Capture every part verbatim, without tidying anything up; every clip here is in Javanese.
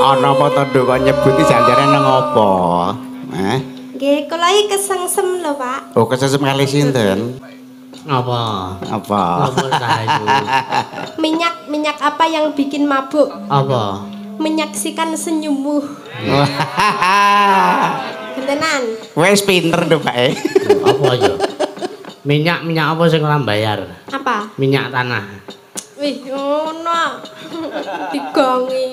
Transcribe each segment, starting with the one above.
ana apa to Nduk kok nyebuti janjane nang apa? Heh. Nggih, kula iki kesengsem lho, Pak. Oh, kesengsem kali sinten? Apa? Apa? Apa sayu? Minyak minyak apa yang bikin mabuk? Apa? Menyaksikan senyummu. Gentenan. Wes pinter Nduk, Pak. Apa ya? Minyak minyak apa sing ora bayar? Apa? Minyak tanah. Wih, ngono. Digongi.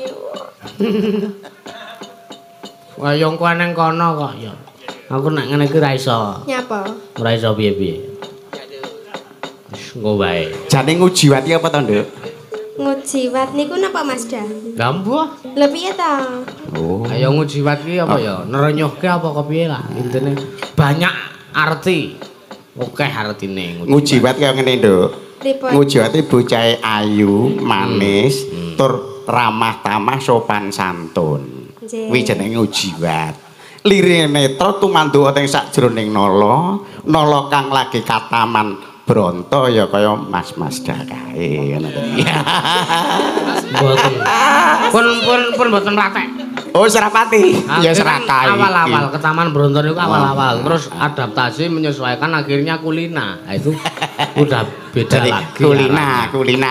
Wayang ku nang kono kok ya. Aku nek ngene iki ra iso. Nyapa? Ora iso piye-piye. Wis engko wae. Jane ngujiwati apa to, Nduk? Ngujiwat niku napa Mas Da? Gambuh. Lha piye ta? Oh. Ayo ngujiwat ki apa ya? Nerenyuhke apa kepiye lah intine. Banyak arti. Oke artine Ngujiwat kaya ngene, Nduk. Pripun? Ngujiwati bocahe ayu, manis, hmm. tur ramah tamah sopan santun. Kuwi jenenge ngujiwat. Lirine netra tumanduka teng sakjroning nala, nala kang lagi kataman bronto ya kaya Mas-mas dak kae ngono to. Mboten. Pun pun pun mboten praktek. Oh, Serapati. Ya Serakai. Awal-awal ke Taman Bronto itu awal-awal. Terus adaptasi menyesuaikan akhirnya kulina. Nah, itu udah beda jadi lagi. Kulina, kulina.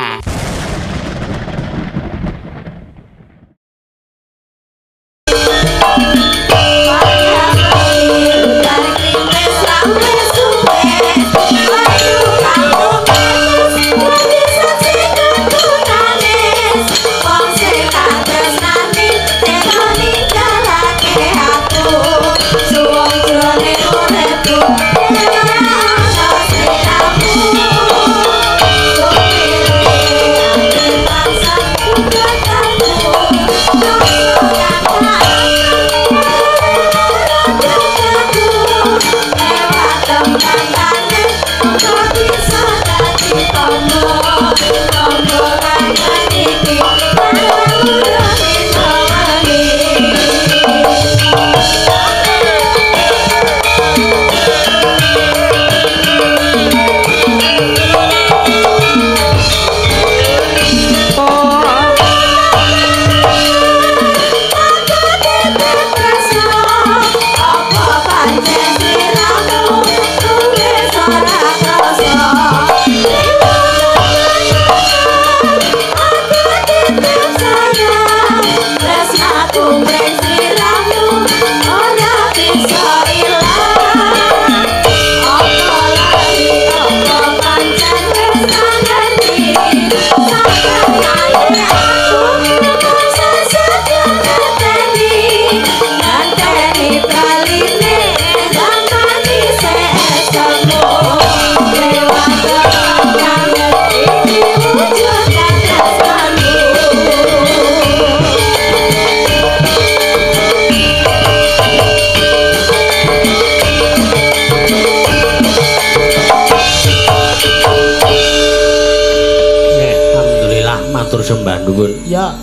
Sembah nuwun. Ya.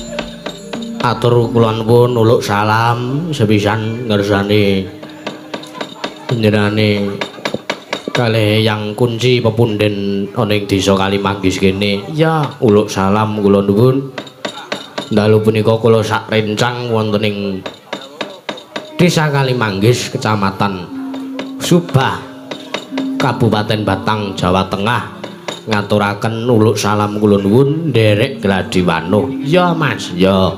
Atur kula nuwun uluk salam sepisan ngersani panjenengane kalih yang kunci pepunden ana ing desa Kalimanggis kene. Ya, uluk salam kula nuwun. Dalu punika kula sak rencang wonten ing Desa Kalimanggis, Kecamatan Subah, Kabupaten Batang, Jawa Tengah. Ngaturaken uluk salam kula nuwun nderek Gladiwanuh. Ya Mas, ya.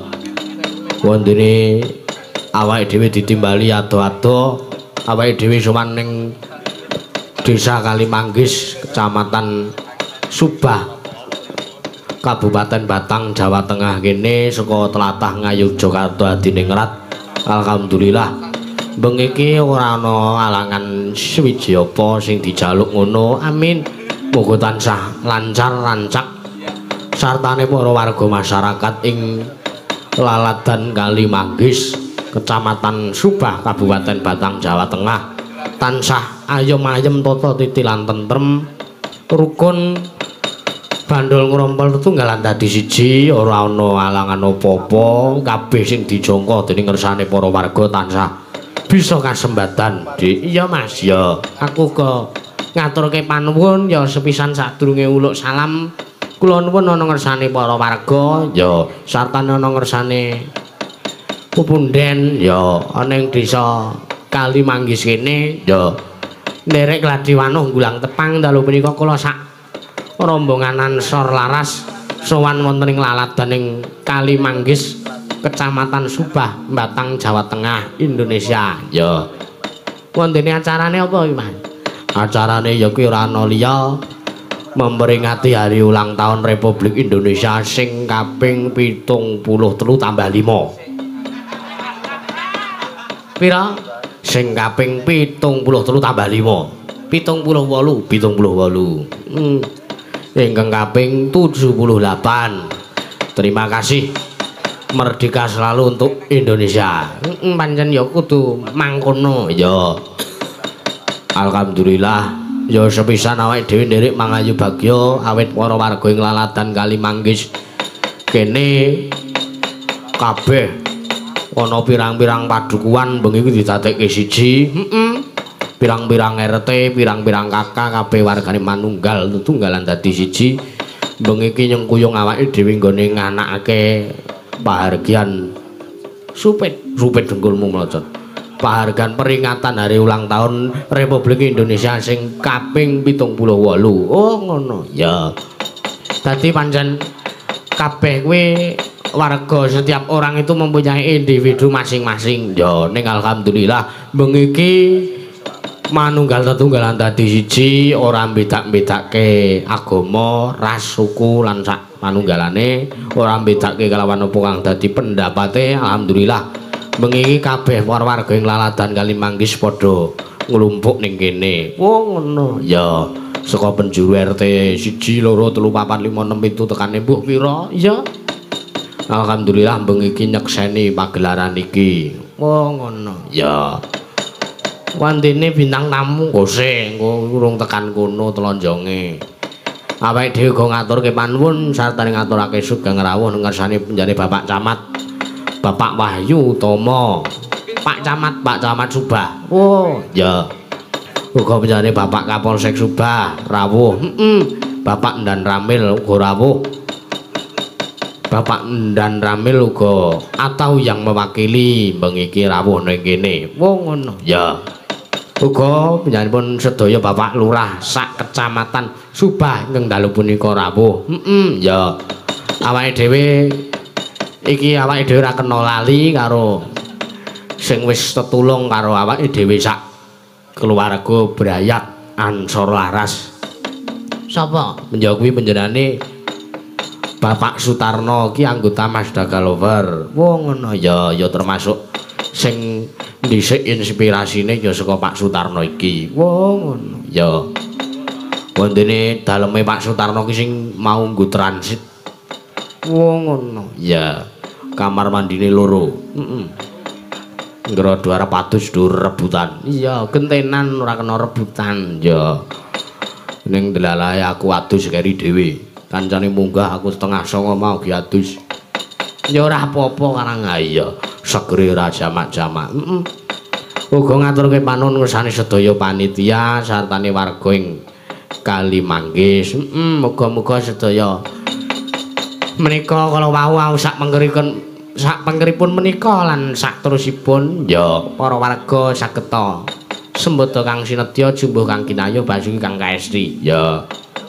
Wondene awake dhewe ditimbali ado-ado, awake dhewe sowan ning Desa Kalimanggis, Kecamatan Subah, Kabupaten Batang, Jawa Tengah kene saka tlatah Ngayogyakarta Adiningrat. Alhamdulillah bengi iki ora ana alangan swiji apa sing dijaluk ngono. Amin. Muga tansah lancar rancak sartane para warga masyarakat ing Laladan Kalimanggis, Kecamatan Subah, Kabupaten Batang, Jawa Tengah tansah ayem-ayem tata titi lan tentrem, rukun bandul ngrompol tetunggalan dadi siji, ora ana alangan apa-apa, kabeh sing dijangka dening ngersane para warga tansah bisa kasembatan. Dik, iya Mas, ya aku ke ngaturke panuwun ya sepisan sadurunge uluk salam kula nuwun ana ngersane para warga ya sartane ana ngersane pepunden ya ana ing desa Kalimanggis kene ya nderek Gladiwanuh Gulang Tepang dalu punika kula sak rombongan Ansor Laras sowan wonten ing laladan ing Kalimanggis Kecamatan Subah Batang Jawa Tengah Indonesia ya wontene acarane apa iki Mas acarane ya kuwi ora ana liya memperingati hari ulang tahun Republik Indonesia sing kaping pitung puluh telu tambah lima. Pira? Sing kaping pitung puluh telu tambah lima. pitung puluh wolu, pitung puluh wolu. Hmm. Ingkang kaping tujuh puluh delapan. Terima kasih. Merdeka selalu untuk Indonesia. Heeh, pancen ya kudu mangkono ya. Alhamdulillah. Ya sepisan awake dhewe nderek mangayu bagya awit para warga ing laladan Kalimanggis kene kabeh ana pirang-pirang padukuhan bengi iki didadekke siji heeh pirang-pirang R T pirang-pirang kakak kabeh wargane manunggal tetunggalan dadi siji bengi iki nyengkuyung awake dhewe nggone nganakake pahargyan supit supit dengkulmu mlocot penghargaan peringatan hari ulang tahun Republik Indonesia sing kaping pitung puluh wolu. Oh ngono ya. Dadi pancen kabeh kuwi warga setiap orang itu mempunyai individu masing-masing. Ya ning alhamdulillah bengi iki manunggal tetunggalan dadi siji ora bedak-bedake agama, ras, suku lan sak manunggalane, ora bedake kelawan apa kang dadi pendapate. Alhamdulillah bengi iki kabeh para warga ing laladan Kalimanggis padha nglumpuk ning kene. Oh ngono. Ya, saka penjuru R T siji, loro, telu, papat, lima, enem, pitu tekane mbuh pira? Ya. Alhamdulillah bengi iki nyekseni pagelaran iki. Oh ngono. Ya. Wandene bintang tamu gose engko urung tekan kono telonjonge. Awake dhewe go ngaturke panuwun sartane ngaturake sugeng rawuh ngersane penjane Bapak Camat Bapak Wahyu Utomo, Pak Camat, Pak Camat Subah. Oh, ya. Uga penjane Bapak Kapolsek Subah rawuh. Heeh. Bapak Ndan Ramil uga rawuh. Bapak Ndan Ramil uga atau yang mewakili bengi iki rawuh ning kene. Oh, ngono. Ya. Uga penjanipun sedaya Bapak Lurah sak Kecamatan Subah ingkang dalu punika rawuh. Heeh, ya. Awake dhewe iki awake dhewe ora kena lali karo sing wis tetulung karo awake dhewe sak keluarga Brayat Ansor Laras. Sapa? Menjawab kuwi panjenengane Bapak Sutarno iki anggota Mazda Lover. Wong ngono ya ya termasuk sing dhisik inspirasine ya saka Pak Sutarno iki. Wong ngono ya. Wondene daleme Pak Sutarno ki sing mau nggo transit. Wong ngono ya. Kamar mandine loro. Heeh. Ngra dua arep adus dur rebutan. Iya, gentenan ora kena rebutan, ya. Ning delalahe aku adus keri dhewe. Kancane munggah aku setengah songo mau gi adus. Ya ora apa-apa karang iya. Segere ora jamak-jamak. Heeh. Uga ngaturke panuwun ngersane sedaya panitia sartane warga ing Kalimanggis. Heeh, muga-muga sedaya menika kala wau sak pengkeripun sak pengkeripun menika lan sak terusipun ya para warga sageta sembada kang sinedya jumbuh kang kinayuh basuki kang kaesti ya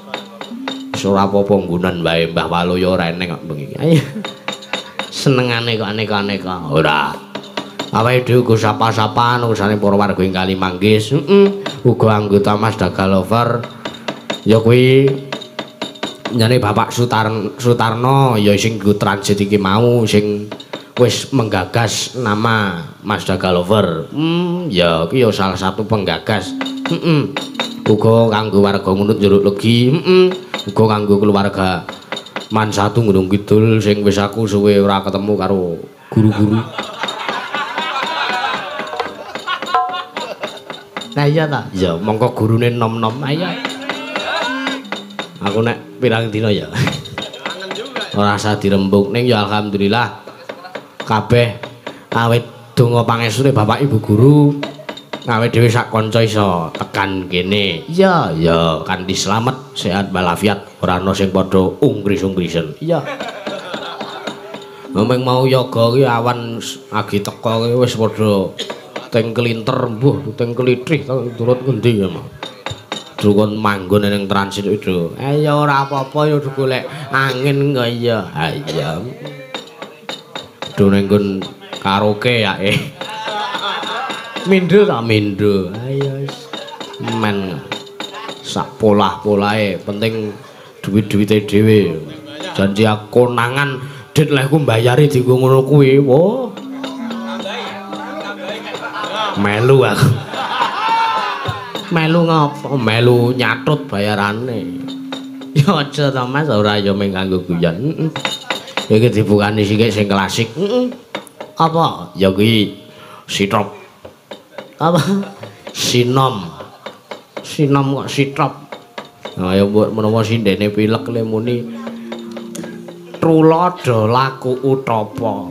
ora apa-apa nggunan wae Mbah Waloya ora eneng kok bengi ayo senengane kok aneka-aneka ora awake dhewe uga sapa-sapaan urusanane para warga ing Kalimanggis heeh uga anggota Mazda Lover ya kuwi jane Bapak Sutarno, Sutarno ya sing nggo transit iki mau sing wis menggagas nama Mazda Lover. Hmm, ya iki ya salah satu penggagas. Heeh. Uga kanggo warga Ngunut Jeruk Legi, heeh. Uga kanggo keluarga Man Satu Gunung Kidul sing wis aku suwe ora ketemu karo guru-guru. Nah iya ta? Ya mongko gurune nom-nom ayo. Aku nek pirang dina ya. Ora usah dirembug ning ya alhamdulillah kabeh awit donga pangestune Bapak Ibu guru awit dhewe sak kanca iso tekan kene. Iya, ya kanthi slamet, sehat walafiat, ora ana sing padha ungkris-ungkrisen. Iya. Meng mau yoga ki awan agi teka ki wis padha teng kelinter mbuh teng klitrih turut ngendi ya Mas. Dukun manggon ning transit itu. Eh ya ora apa-apa ya golek angin kok iya. Ha iya. Dene nggon karaoke ya eh. Mindho ta mindho. Ayo men sak polah-polahe penting duit-duwite dhewe. Janji aku konangan dit lehku mbayari dienggo ngono kuwi. Wah. Melu aku. Melu ngopo? Melu nyatut bayarane. Ya aja ta Mas, ora ya mung kanggo guyon. Iki dibukani sithik sing klasik. Heeh. Apa? Ya kuwi sitrop. Apa? Sinom. Sinom kok sitrop. Nah ya mbok menawa sindene pilek le muni Trulada laku utapa.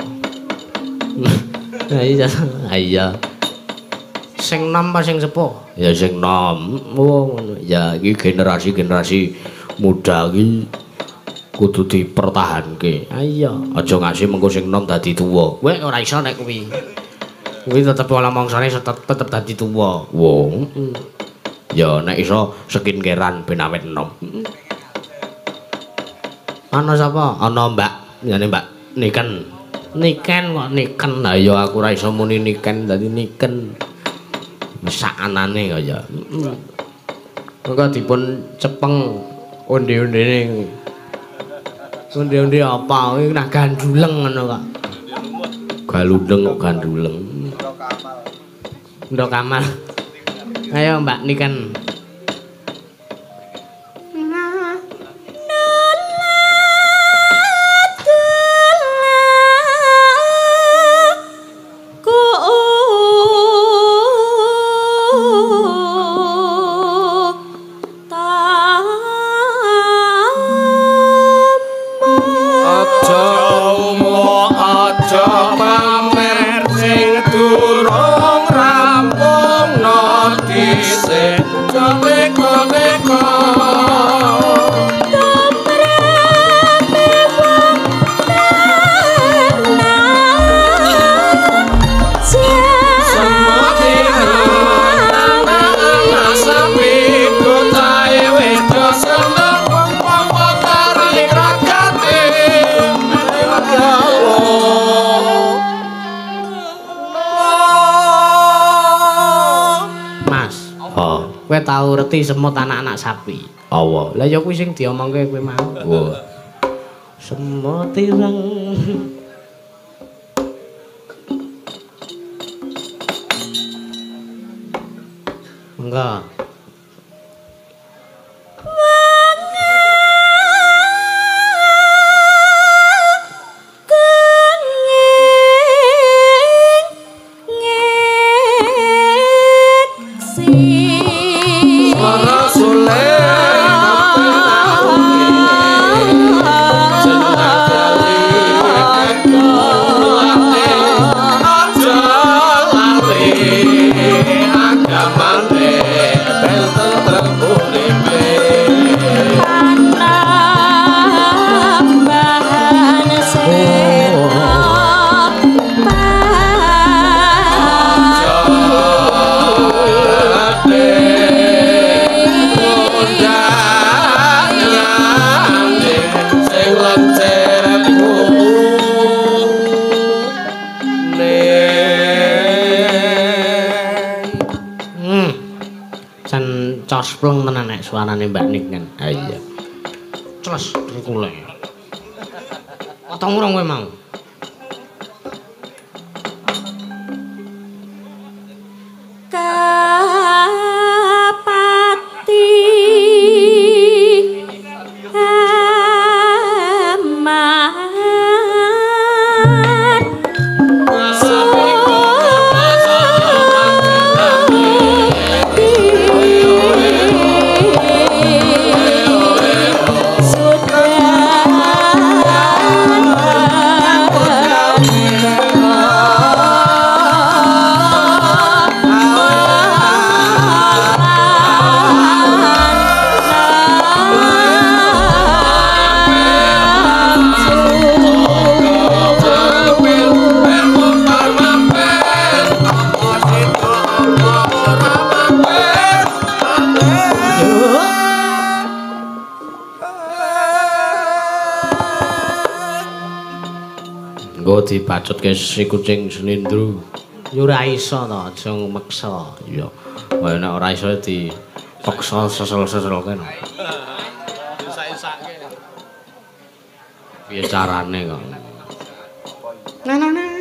Nah iya, iya. Sing nom apa sing sepuh? Ya sing nom. Oh ngono. Ya iki generasi-generasi muda iki kudu dipertahanke. Ah iya, aja ngasih mengko sing nom dadi tuwa. Kowe ora iso nek kuwi. Kuwi tetep ala mangsane tetep tetep dadi tuwa. Wo, heeh. Ya nek iso skincarean ben awet nom. Ana sapa? Ana Mbak, jane Mbak Niken. Niken kok Niken. Lah ya aku ora iso muni Niken dadi Niken. Sak anane kaya. Heeh. Mengko dipun cepeng onde-ondene. Onde-onde apa? Kuwi nak ganduleng ngono kok. Galundeng kok ganduleng. Ndok Kamal. Ayo Mbak Niken. Kowe tau reti semut anak-anak sapi. Awa. Lah ya kuwi sing diomongke kowe mau. Wo. Semut ireng. Enggak. Cospleng tenan nek suarane Mbak Nik kan. Ha iya. Cles kule. Otong urung kowe mau. Kapati amat Nggo dibacutke si kucing Slendro. Ya ora iso to, aja meksa. Ya. Wae nek ora iso dipaksa sesel-seselke. Isa-isake. Piye carane kok? Nah, nah, nah.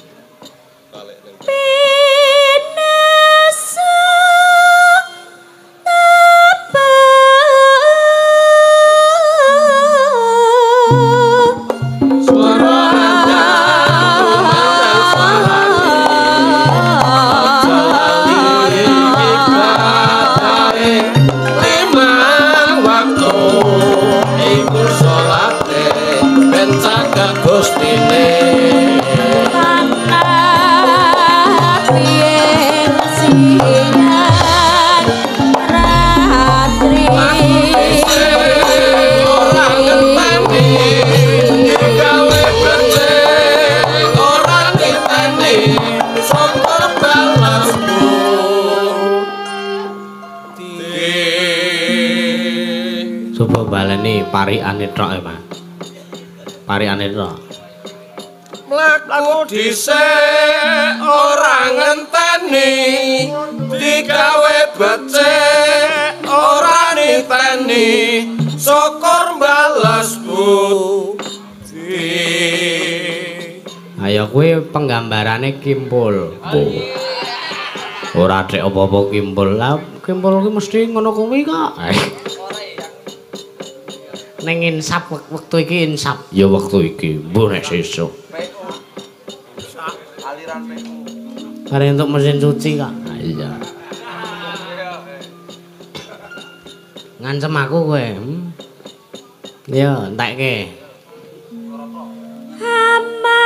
Parikane tok e, Mas. Parikane tok. Mlaku dhisik ora ngenteni, digawe becik ora niteni, syukur balasku. Ayo kuwi penggambarane Kimpul. Ora dhek apa-apa Kimpul. Lah Kimpul kuwi mesti ngono kuwi kok. Neng insap waktu iki insap ya waktu iki mbuh nek sesuk aliran memu untuk mesin cuci kak iya ngancem aku kowe hmm? ya entekke hama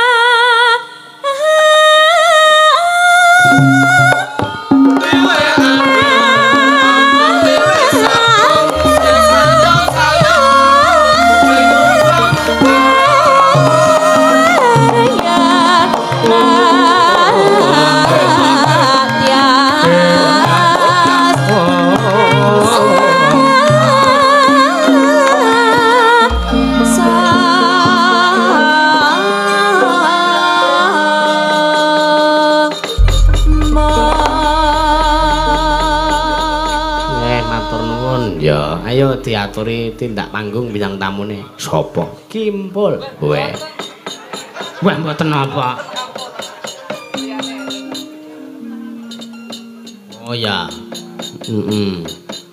ayo diaturi tindak panggung bintang tamune sapa Kimpul kowe wah mboten apa oh ya heeh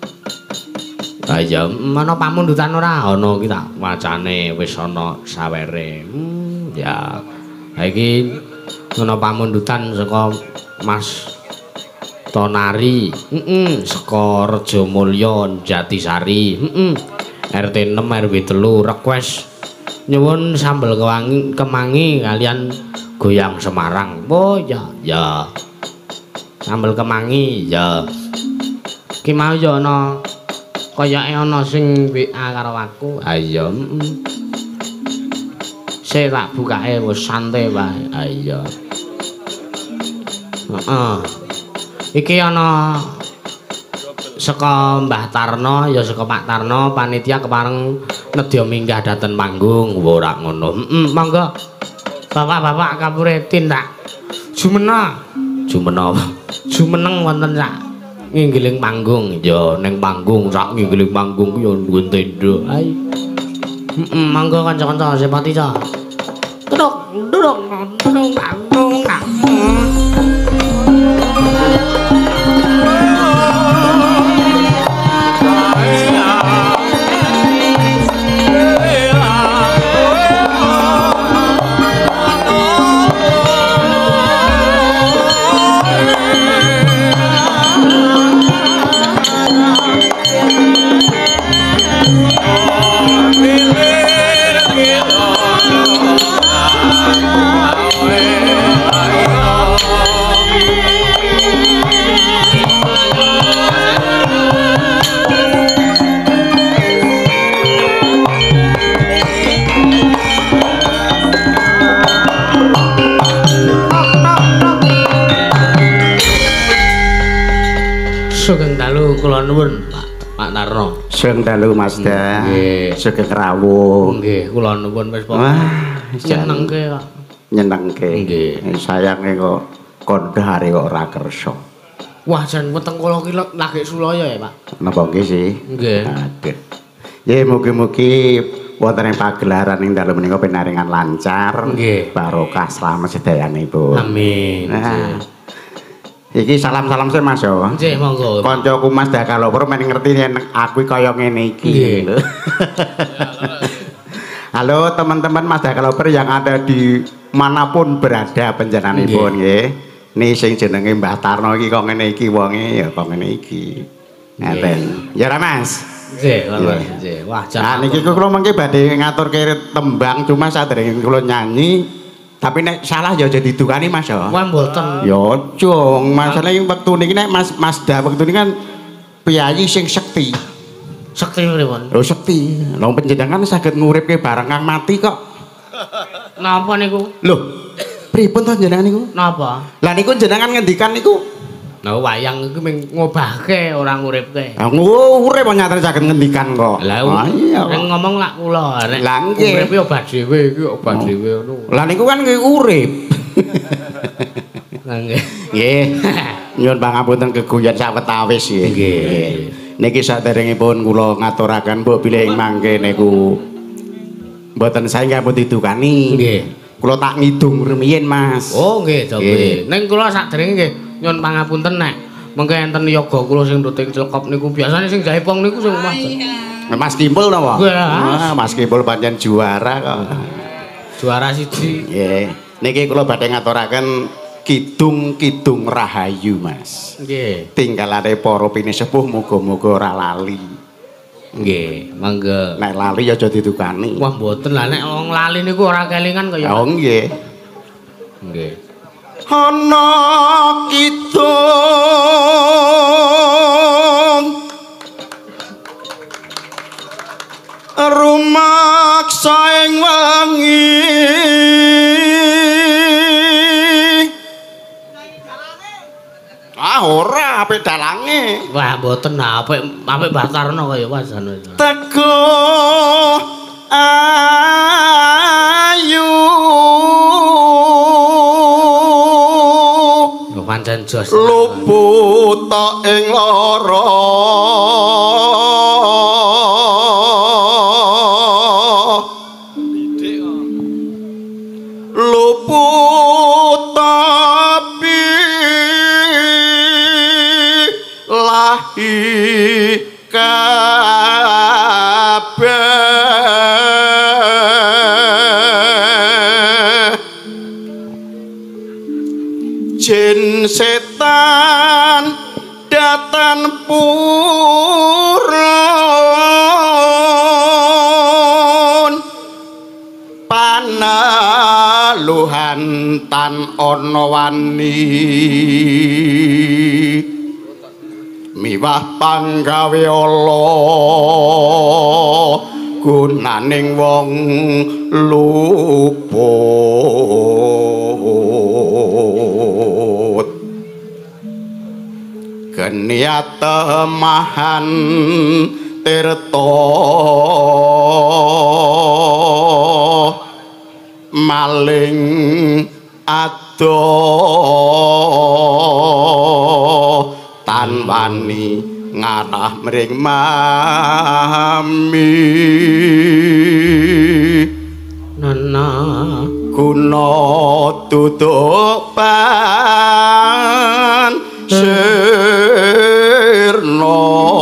ayo ana pamundutan ora ana iki tak wacane wis ana sawere hmm, ya ha iki ana pamundutan saka Mas Tonari, heeh, saka Rejamulya Jatisari, heeh. R T enam R W telu request nyuwun sambel kewangi kemangi kalian goyang Semarang. Oh ya, ya. Sambel kemangi ya. Ki mau ya ana kayake ana sing W A karo aku. Ha iya, heeh. Sik tak bukake wis santai wae. Ha iya. Heeh. Iki ana saka Mbah Tarno ya saka Pak Tarno panitia kepareng nedya minggah dateng panggung ora ngono. Heeh, monggo. Bapak-bapak kapure tindak jumena. Jumena. Jumeneng wonten sak nginggiling panggung ya ning panggung sak nginggiling panggung ya nggon tenda. Hai. Heeh, monggo kanca-kanca sepati ca. Duduk, duduk, duduk, duduk. Sugeng dalu kula nuwun Pak Pak Tarno. Sugeng dalu Mas Da. Nggih. Sugeng rawuh. Nggih, kula nuwun wis Wah. nyenengke kok. Nyenengke. Nggih. Sayange kok kondhare kok ora kersa. Wah, jan weteng kula ki lagi sulaya ya, Pak. Napa nggih sih? Nggih. Aduh. Ya mugi-mugi wonten ing pagelaran ing dalem menika pinaringan lancar. Nggih. Barokah slamet sedayanipun. Amin. Nah. Iki salam-salam sih Mas yo. Nggih, monggo. Kancaku Mas Dakalopur men ngerti yen aku kaya ngene iki. Nggih. Halo teman-teman Mas Dakalopur yang ada di manapun berada panjenenganipun nggih. Nih sing jenenge Mbah Tarno iki kok ngene iki wonge ya kok ngene iki. Ngaten. Ya ra Mas. Nggih, nggih. Wah, jan. Nah niki kula mengke badhe ngaturke tembang cuma sadèrèngipun kula nyanyi tapi nek salah ya aja didukani Mas ya. Wah, mboten. Ya cung, masalah yang waktu niki nek Mas Masda waktu ini kan piyayi sing sekti. Sekti pripun? Lho sekti. Lho panjenengan saged nguripke barang kang mati kok. Napa niku? Lho, pripun to jenengan niku? Napa? Lah niku jenengan ngendikan niku. Nah, wayang iku mung ngobahke ora nguripke. Ah ngurip kok nyatane saged ngendikan kok. Lah iya. Nek ngomong lak kula nek Lah nggih. uripe obat dhewe iki obat dhewe ngono. Lah niku kan nggih urip. Lah nggih. Nggih. Nyuwun pangapunten keguyon sawetawis nggih. Nggih. Niki saderengipun kula ngaturaken mbok bilih ing mangke niku mboten sae ngampun didukani. Nggih. Kula tak ngidung rumiyin Mas. Oh nggih, nggih. Ning kula sakderenge nggih nyuwun pangapunten nek mengke enten yoga kula sing nduting cekop niku biasane sing jaipong niku sing Mas. Mas Kimpul napa? Wah, Mas Kimpul pancen juara kok. Juara siji. Nggih. Niki kula badhe ngaturaken kidung-kidung rahayu Mas. Nggih. Tinggalane para pinisepuh muga-muga ora lali. Nggih, mangga. Nek lali ya aja didukani. Wah, mboten lah nek wong lali niku ora kelingan kaya. Oh nggih. Nggih. Ana kidung rumaksa ing wengi ah ora apik dalange Wah, mboten apik apik Batarno kaya wasane. teko ayu Pancen jos. luput ing lara luput tapi lahi kabeh jin setan datan purun panaluhan tan ana wani miwah panggawe Allah gunaning wong luput geniat temahan tirta maling ado tan wani ngarah mring mami Nana guna tutupan sirna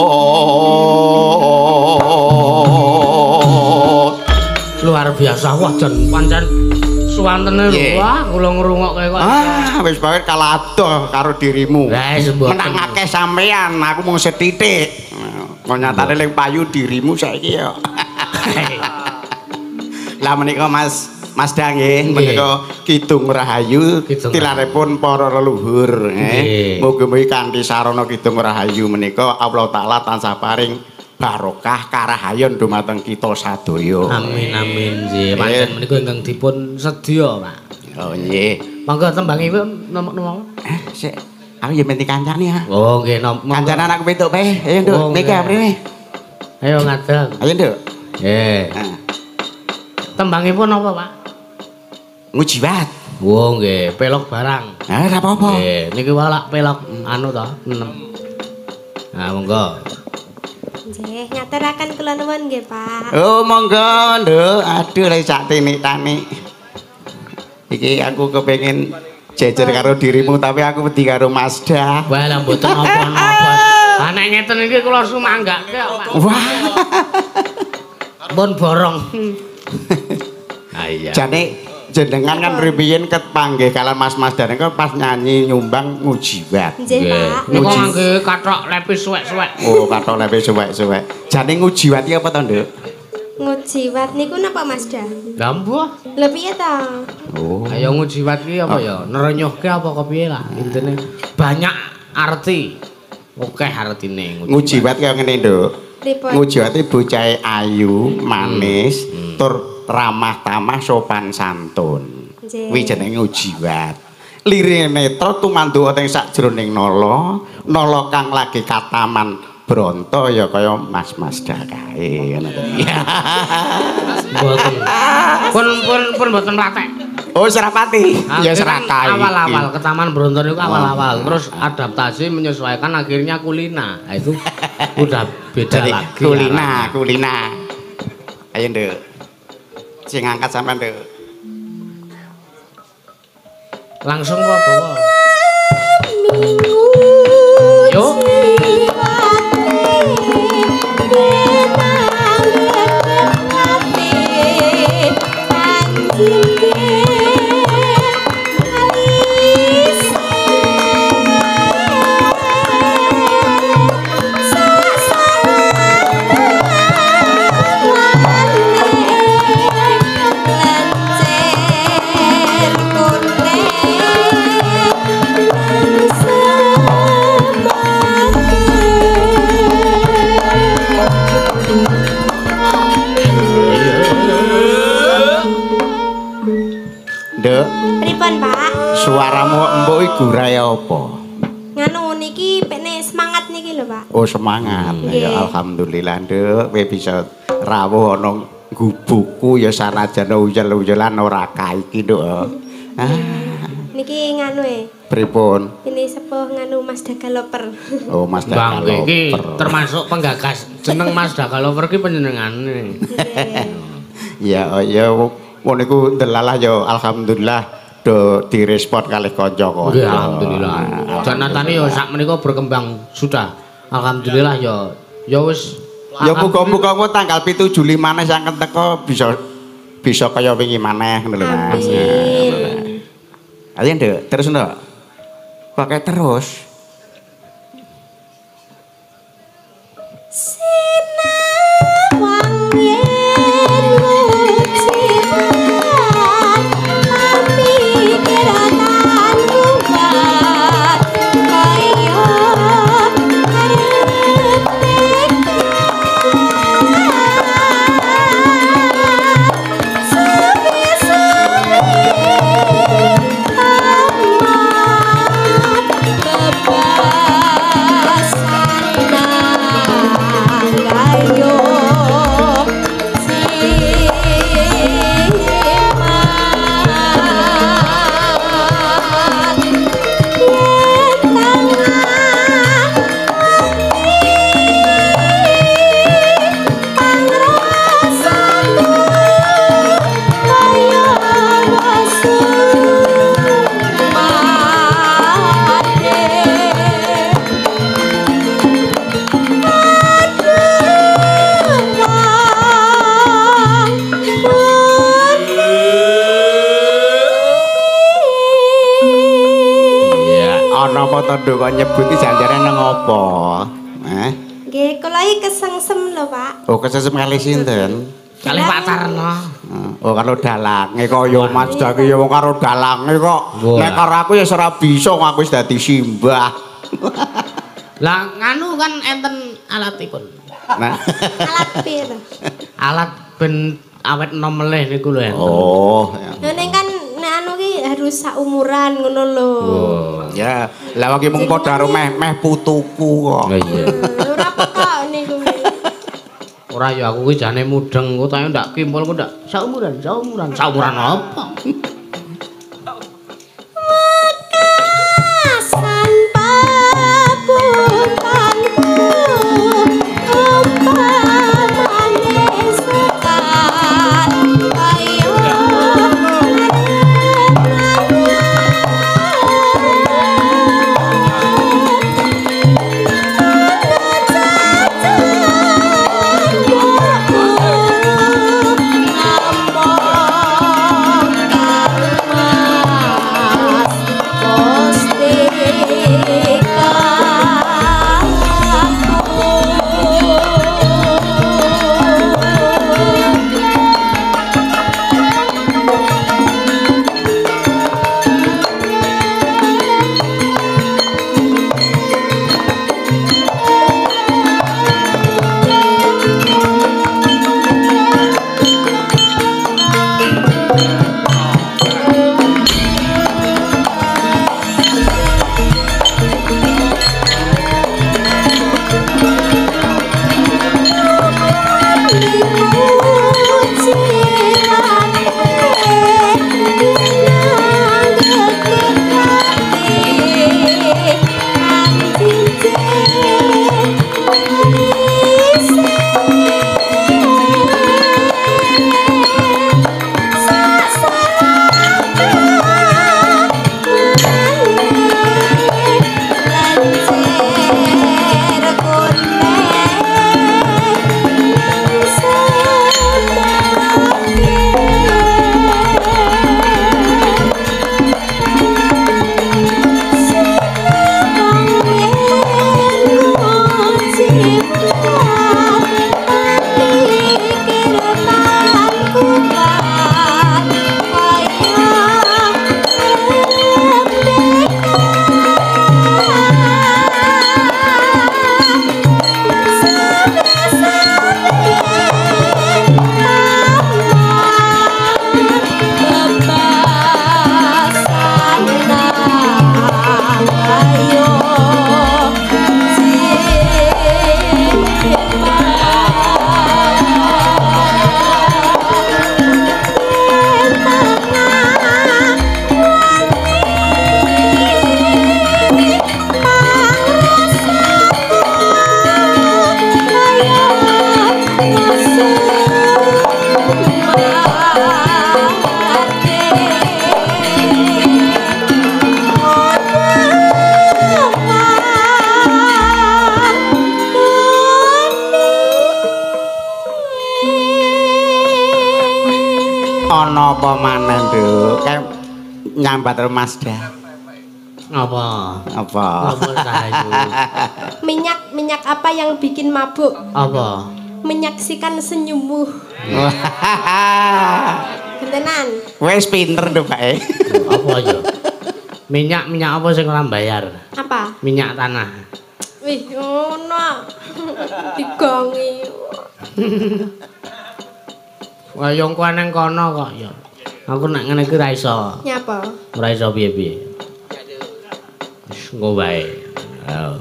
luar biasa wah jan pancen suwantene wah kula ngrungokke kok ah wis bae kalado karo dirimu lah semboten menang akeh sampean aku mung sethithik kok nyatane ling payu dirimu saiki ya lah menika Mas Mas Dang nggih menika Kidung Rahayu tilaripun para leluhur nggih mugi-mugi kanthi sarana Kidung Rahayu menika Allah taala tansah paring barokah karahayon dumateng kita sadaya. Amin amin nggih. Pancen menika ingkang dipun sedya, Pak. Oh nggih. Monggo tembangipun nomor-nomor. Eh, sik. Aku ya menti kancane ya. Oh nggih, nomor. Kancane anak wedok bae. Ayo, Nduk. Niki aprene. Ayo ngadeg. Ayo, Nduk. Nggih. Tembangipun apa, Pak? ngujiwat. Oh nggih, pelok barang. Ah ora apa-apa. Nggih, niki walak pelok anu to, enam. Nah, monggo. Nggih, ngaturaken kula nuwun nggih, Pak. Oh, monggo, Nduk. Aduh, lek sak tinik-tanik. Iki aku kepengin jejer karo dirimu tapi aku wedi karo Masda. Wah, lah mboten napa-napa. Ah nek ngeten iki kula sumanggake kok, Pak. Wah. Pun borong. Ah iya. Jane jenengan kan riyen ket panggih kalian Mas Masda niku pas nyanyi nyumbang ngujiwat. Nggih, Pak. Niku ngangge kathok lepis suwek-suwek. Oh, kathok lepis suwek-suwek. Jane ngujiwat iki apa to, Nduk? Ngujiwat niku napa Masda? Lah mbuh. Lho piye ta? Oh. Ayo ngujiwat ki apa ya? Nerenyuhke apa kepiye lah intine. Banyak arti. Akeh artine Ngujiwat kaya ngene, Nduk. Pripun? Ngujiwate bocahe ayu, manis, tur ramah tamah sopan santun. Nggih. Kuwi jenenge ngujiwat. Lirine netra tumanduka teng sakjroning nala, nala kang lagi kataman bronto ya kaya Mas Masda kae ngono. Mboten. Pun pun pun mboten pratek. Oh, Serapati. Ya Serakai. Awal-awal ke Taman Bronton itu awal-awal. Terus adaptasi menyesuaikan akhirnya Kulina. Nah, itu udah beda Jadi, lagi. Kulina, Kulina. Ayo, Nduk. Sing ngangkat sampean, Nduk. Langsung apa bawa? Yo. Nduk. Pripun, Pak? Suaramu mbok iki gurahe apa? Nganu niki pekne semangat niki lho, Pak. Oh, semangat. Nggih. Ya alhamdulillah, Nduk. Kowe bisa rawuh ana gubuku ya sanajan uyel-uyelan ora kae iki, Nduk. Ah, Niki nganu e. pripun? Ini sepuh nganu Mas Dagaloper. Oh, Mas Bang, iki Dagaloper. termasuk penggagas jeneng Mas Dagaloper ki panjenengane. Ya, ya ngono iku delalah ya alhamdulillah do direspon kalih kanca-kanca. Nggih, alhamdulillah. Janatane ya sak menika berkembang sudah. Alhamdulillah ya ya wis Ya muga-muga engko tanggal pitu Juli maneh sangken teko bisa bisa kaya wingi maneh ngono lho Mas. Amin. Ayo Nduk, terus Nduk. Pakai terus. Sinawang yen ngujiwat pamikiran buat kaya Apa to Nduk kok nyebuti janjane nang apa? Heh. nggih, kula iki kesengsem lho, Pak. Oh, kesesem kali sinten? kalih Pak Tarno. Oh, karo dalange kaya Mas Daki ya wong karo dalange kok. Wah. Nek karo aku ya ora bisa aku wis dadi simbah. Lah nganu kan enten alatipun. Nah. Alat piye to? Alat ben awet enom melih niku lho enten. Oh. Lho ning kan nek anu ki harus saumuran ngono lho. Ya, lah wong mung padha karo meh-meh putuku kok. Iya. Ora pekok niku. Ora ya aku ki jane mudeng kok tak ndak kimpul kok ndak saumuran, saumuran. Saumuran apa? Apa maneh, Nduk? Kayak nyambat Mas dah. Apa? Apa? Apa sayu? Minyak minyak apa yang bikin mabuk? Apa? Menyaksikan senyummu. Gentenan. Wes pinter Nduk, Pak. Apa ya? Minyak minyak apa sing ora bayar? Apa? Minyak tanah. Wih, ngono. Digongi. Wah, yo kowe nang kono kok ya. Aku nek ngene iki ora iso. Nyapa? Ora iso piye-piye. Wis engko wae. Ayo.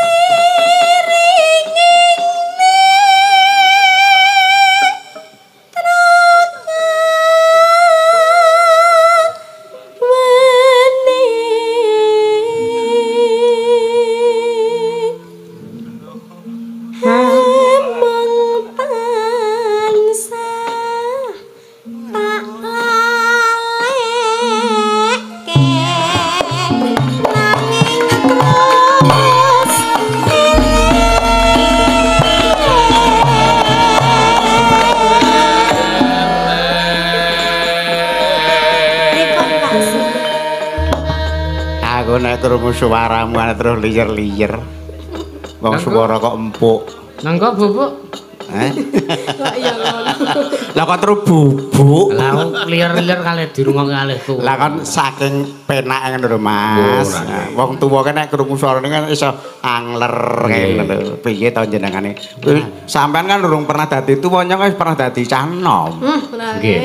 Nek krungu suaramu terus liyer-liyer. Wong swara kok empuk. Nang kok bubuk? Heh. Kok iya ngono. Lah kok terus bubuk. Lah liyer-liyer kalih dirungokke kalih tuh. Lah kan saking penake ngono lho Mas. Nah, wong tuwa kan nek krungu suarane kan iso angler kene lho. Piye to jenengane? Sampean kan durung pernah dadi tuwa nyong wis pernah dadi cah enom. Nggih.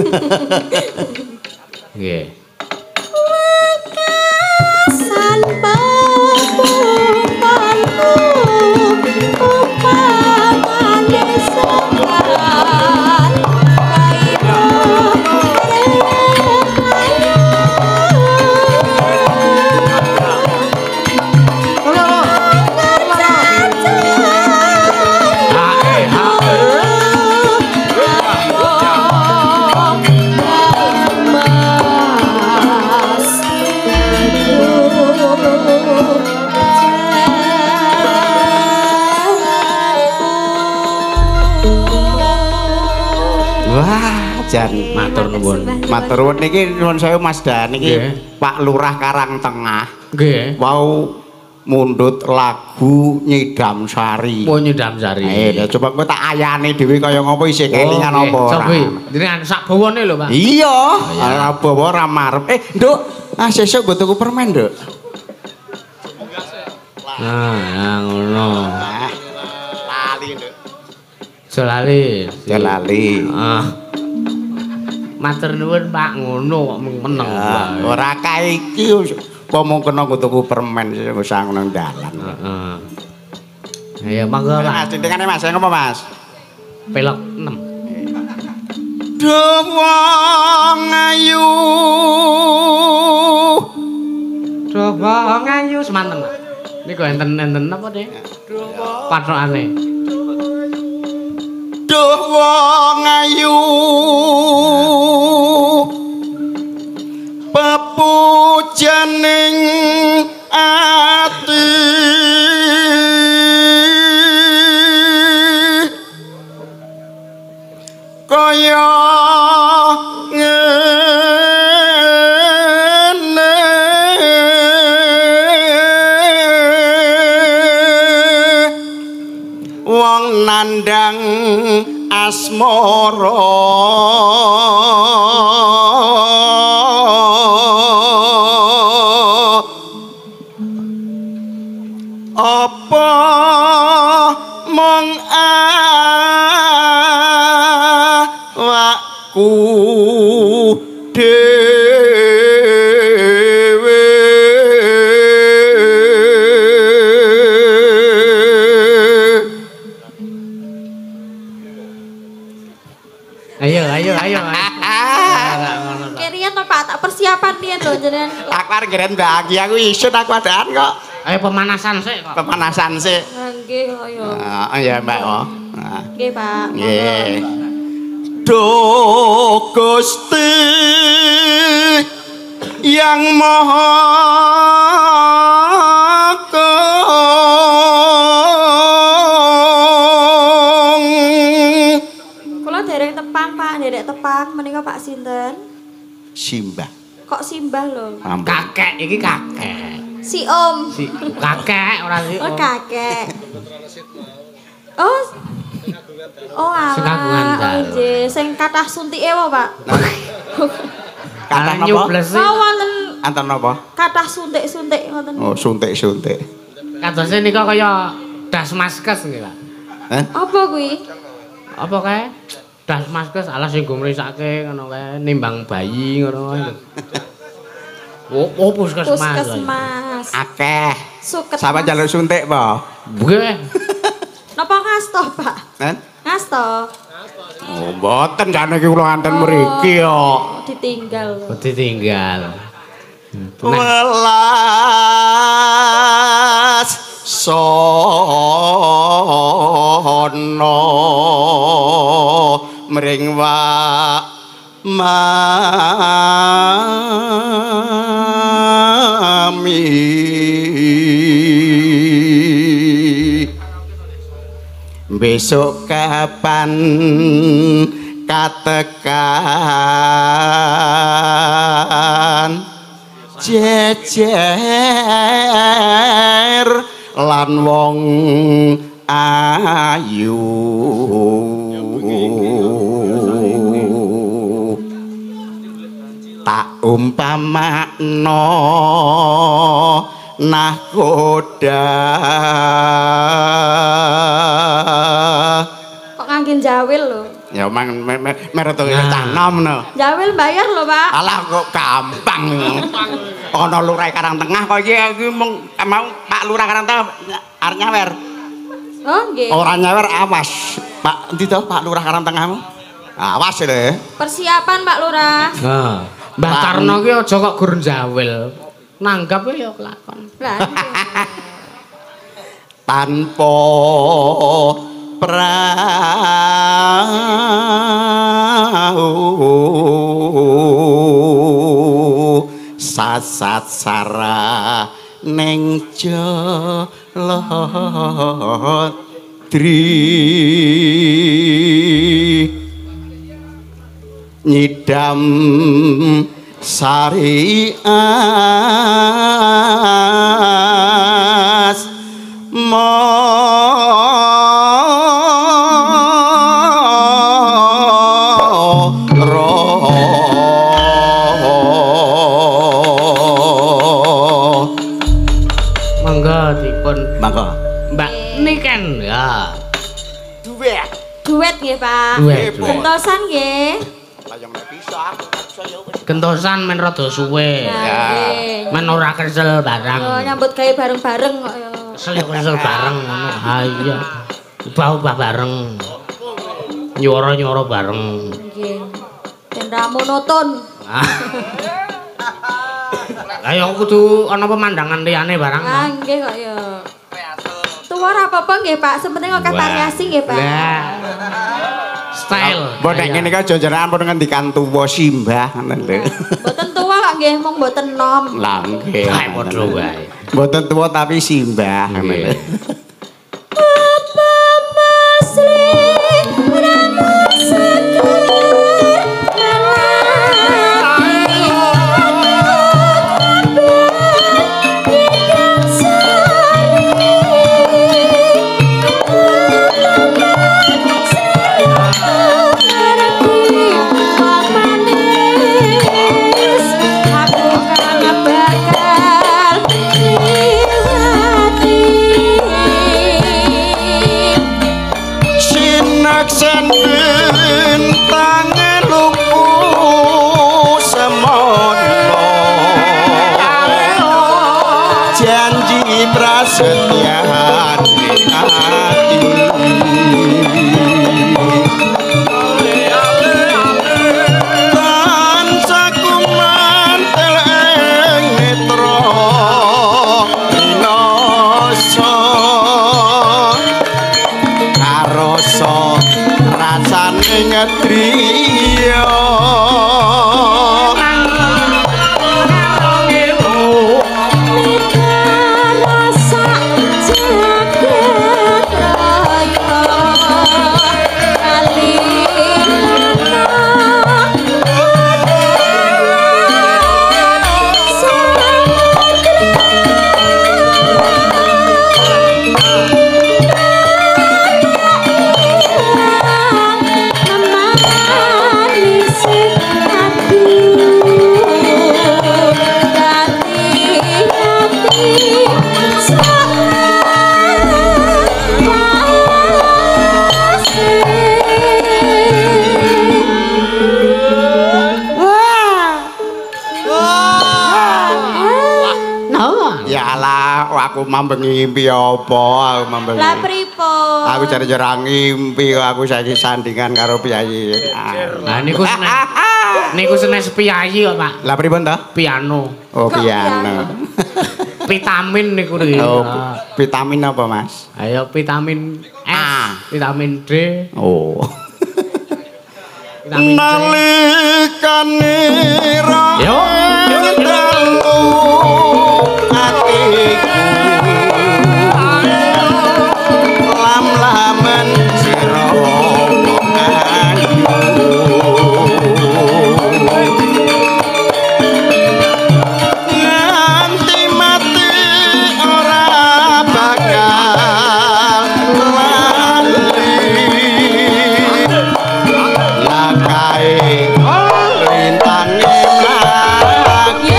Nggih. Jan matur nuwun. Matur nuwun niki nuwun sewu Mas Dan niki Pak Lurah Karang Tengah. Nggih. Wau mundhut lagu Nyidam Sari. Oh Nyidam Sari. Eh, coba kowe tak ayane dhewe kaya ngopo isih kelingan apa ora. Sopi, jenengan sak bawane lho, Pak. Iya, ora bawa ora marep. Eh, Nduk, ah sesuk go tuku permen, Nduk. Nah, ngono. Lali, Nduk. Selali. Selali. Ah. Matur nuwun Pak ngono kok meneng wae. Ora kae iki apa mung kena tuku permen wis nang dalan. Heeh. Ya mangga Pak. Cintengane Mas, ngopo Mas? Pelok enam. Dawang ayu. Dawang ayu semanten. Niku enten-enten apa, Dik? Patrokane. Duh wong ayu pepujaning ati kaya ngene wong nandang asmara apa mong awakku dhewe Ayo, ayo, ayo. Kirian to Pak, tak persiapan riyen lho jenengan. Aku arep ngren bagi aku isun aku adaan kok. Ayo pemanasan sik kok. Pemanasan sik. Nggih, ayo. Ah ya Mbak. Nggih, Pak. Nggih. Duh Gusti yang Maha Kula dereng tepang, Pak, derek tepang menika Pak sinten? Simbah. Kok Simbah lho? Ampun. Kakek iki kakek. Si Om. Si kakek ora si Oh, Om. kakek. Oh. Oh, Sing kagungan alah. Oh, dalu. nggih, sing kathah suntike wae, Pak. Kathah napa? nyubles Oh, wonten Anten napa? kathah suntik-suntik ngoten. Oh, suntik-suntik. Kadose nika kaya das maskes nggih, Pak. Hah? Apa kuwi? Apa kae? Das maskes alas sing go mrisake ngono kae, nimbang bayi ngono kae. Oh, oh puskesmas. Puskesmas. Akeh. Suket. Sampe njaluk suntik apa? Nggih. Napa ngasto, Pak? Hah? Ngasto. Oh, mboten jane iki kula anten mriki yo. Ditinggal. Ditinggal. Welas sono mring wa mami besok kapan katekan jejer lan wong ayu tak umpamakno nahkoda Kok ngangge jawil lho? ya mang mereto canom no Jawil bayar lho, Pak. alah kok gampang ana lurah Karang Tengah kok iki mung mau Pak Lurah Karang Tengah arep nyawer Oh, nggih. ora nyawer awas Pak endi to Pak Lurah Karang Tengahmu awas lho Persiapan, Pak Lurah. Nah, Mbah Tarno ki aja kok gur jawil. Nanggap ya kelakon. Lah. tanpa prau sasat sara ning Jalodri nyidam sarias moro Mangga dipun mangga Mbak Niken ya. duet Duet nggih, Pak. Duet, duet. Gentosan nggih. layang bisa Gentosan men rada suwe. Nah, Ya. nggih. Men ora kesel Yo barang. nyambut gawe bareng-bareng kok ya. Kesel kesel bareng ngono. Ha iya. Ubah-ubah bareng. Nyuara-nyuara bareng. Nggih. Ben ra monoton. Lah ya kudu ana pemandangan liyane barang. Ah, nggih kok ya. Tuwa ora apa-apa nggih, Pak. Sepenting kok variasi nggih, Pak. Lah. Style. mbok nek ngene iki jajaran pun ngendikan tuwa simbah ngoten lho Mboten tuwa kok nggih, mung mboten nom. lah nggih Kae padha wae. mboten tuwa tapi simbah ngoten lho Apa masri ramah sekar prasetya hati tan sakuman teleng netra inoso karoso rasane ngetriya rasa jagat raya Ya alah, aku mambengi ngimpi apa? Aku mambengi. Lah pripun? Aku jare jarang ngimpi, aku saiki sandingan karo piyayi. Lah niku senes. Niku senes piyayi kok, Pak. Lah pripun to? Piano. Oh, Kok piano. Vitamin niku niki. Oh, vitamin apa, Mas? Ayo vitamin S, A. vitamin D. Oh. Vitamin C. Nalikane ra Yo, yo, yo. atiku lam-lamen sira nganti mati ora bakal lali lakae rintange mlaku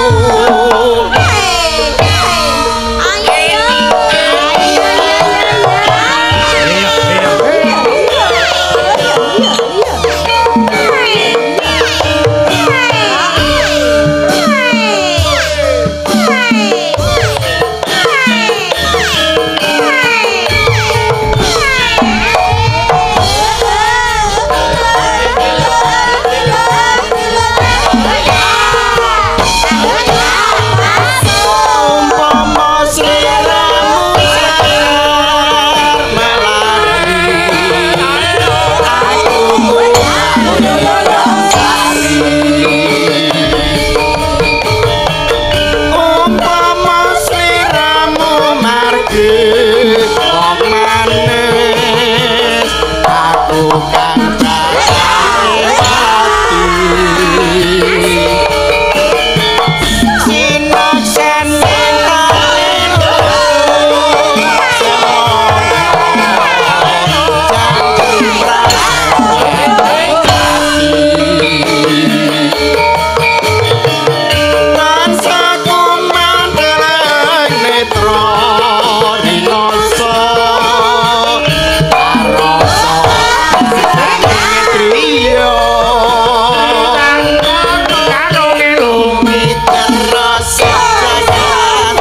umpama sliramu sayar melati umpama sliramu margi wong manis aku kan pati sinaksen Tansaku mandeleng netra rinoso aroso triyo karo ngelumi terus jajan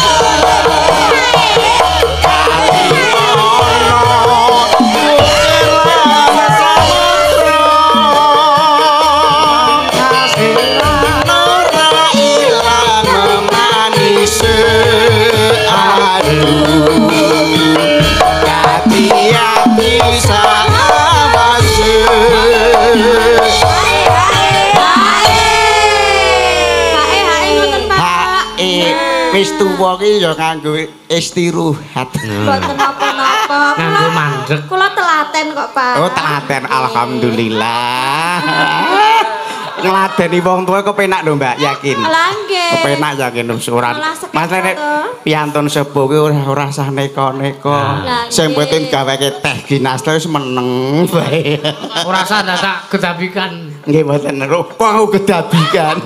wis tuwa ki ya nganggo istirahat. Mboten napa-napa. Nganggo mandeg. Kula telaten kok, Pak. Oh, telaten alhamdulillah. Ngladeni wong tuwa kepenak lho, Mbak, yakin. Lah nggih. Kepenak yakin usuran. Malah sekejap Mas nek to. piantun sepuh kuwi ora ora sah neko-neko. Lah, Sing nggih. penting gaweke teh ginas wis meneng bae. Ora usah tak gedabikan. Nggih mboten rupa gedabikan.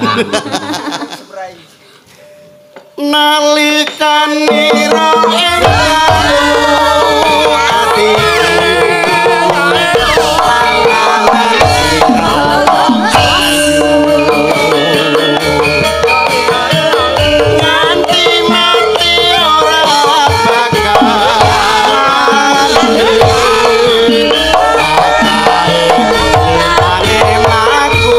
Nalikane ra ati nganti mati ora bakal ane mlaku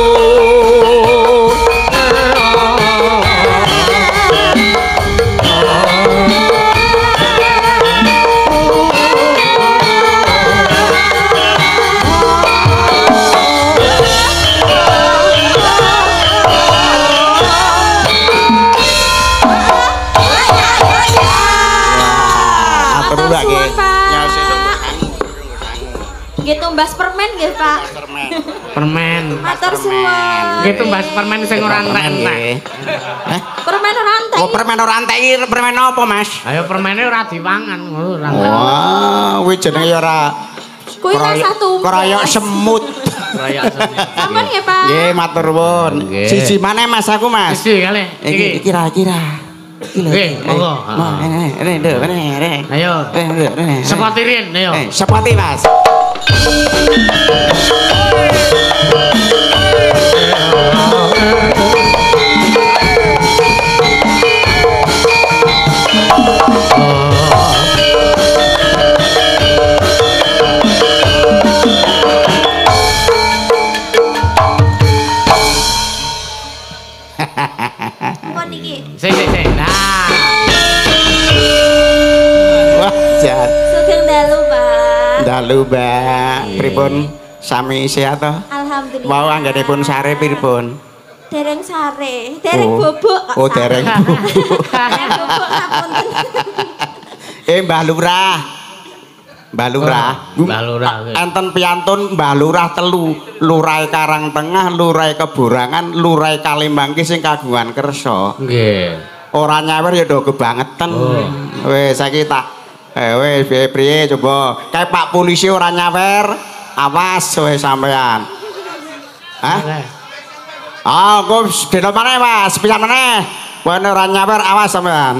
atur Matur Mbak nggih. suwun, Pak. Ya sesuk Nggih tumbas permen nggih, Pak. permen. Permen. Matur suwun. Nggih tumbas permen sing ora entek-entek. Hah? Permen ora entek. Oh, permen ora entek iki permen apa, Mas? Ayo permennya ora dipangan ngono ora. Wah, kuwi jenenge ya ora Kuwi rasa tumbas. kroyok semut. Raya seni. Sampun nggih, Pak. Nggih, matur nuwun. Nggih. Siji maneh Mas aku, Mas. Iki kali. Iki Iki. kira-kira. Iki lho. Nggih, monggo. Nah, ini, ini, ini, ini, ini. Ayo. Eh, ini, ini. Sepotirin ayo. Eh, sepoti, Mas. iki. Sik sik sik. Nah. Wah, jan. Sugeng dalu, Pak. Dalu, Mbak. Pripun sami sehat to? Alhamdulillah. Mau anggenipun sare pripun? Dereng sare, dereng Oh. bubuk kok. Oh, dereng bubuk. Dereng bubuk ngapunten. Eh, Mbah Lurah. Mbah Lurah. Oh, Mbah Lurah. Enten piantun Mbah Lurah telu, Lurahe Karangtengah, Lurahe Keburangan, Lurahe Kalimangki sing kagungan kersa. Nggih. Ora nyawer ya do kebangetan. Oh. Wis saiki tak eh wis piye coba. Kae Pak polisi ora nyawer. Awas wis sampean. Hah? Ah, kok dene maneh Mas, pisan meneh. Kowe ora nyawer awas sampean.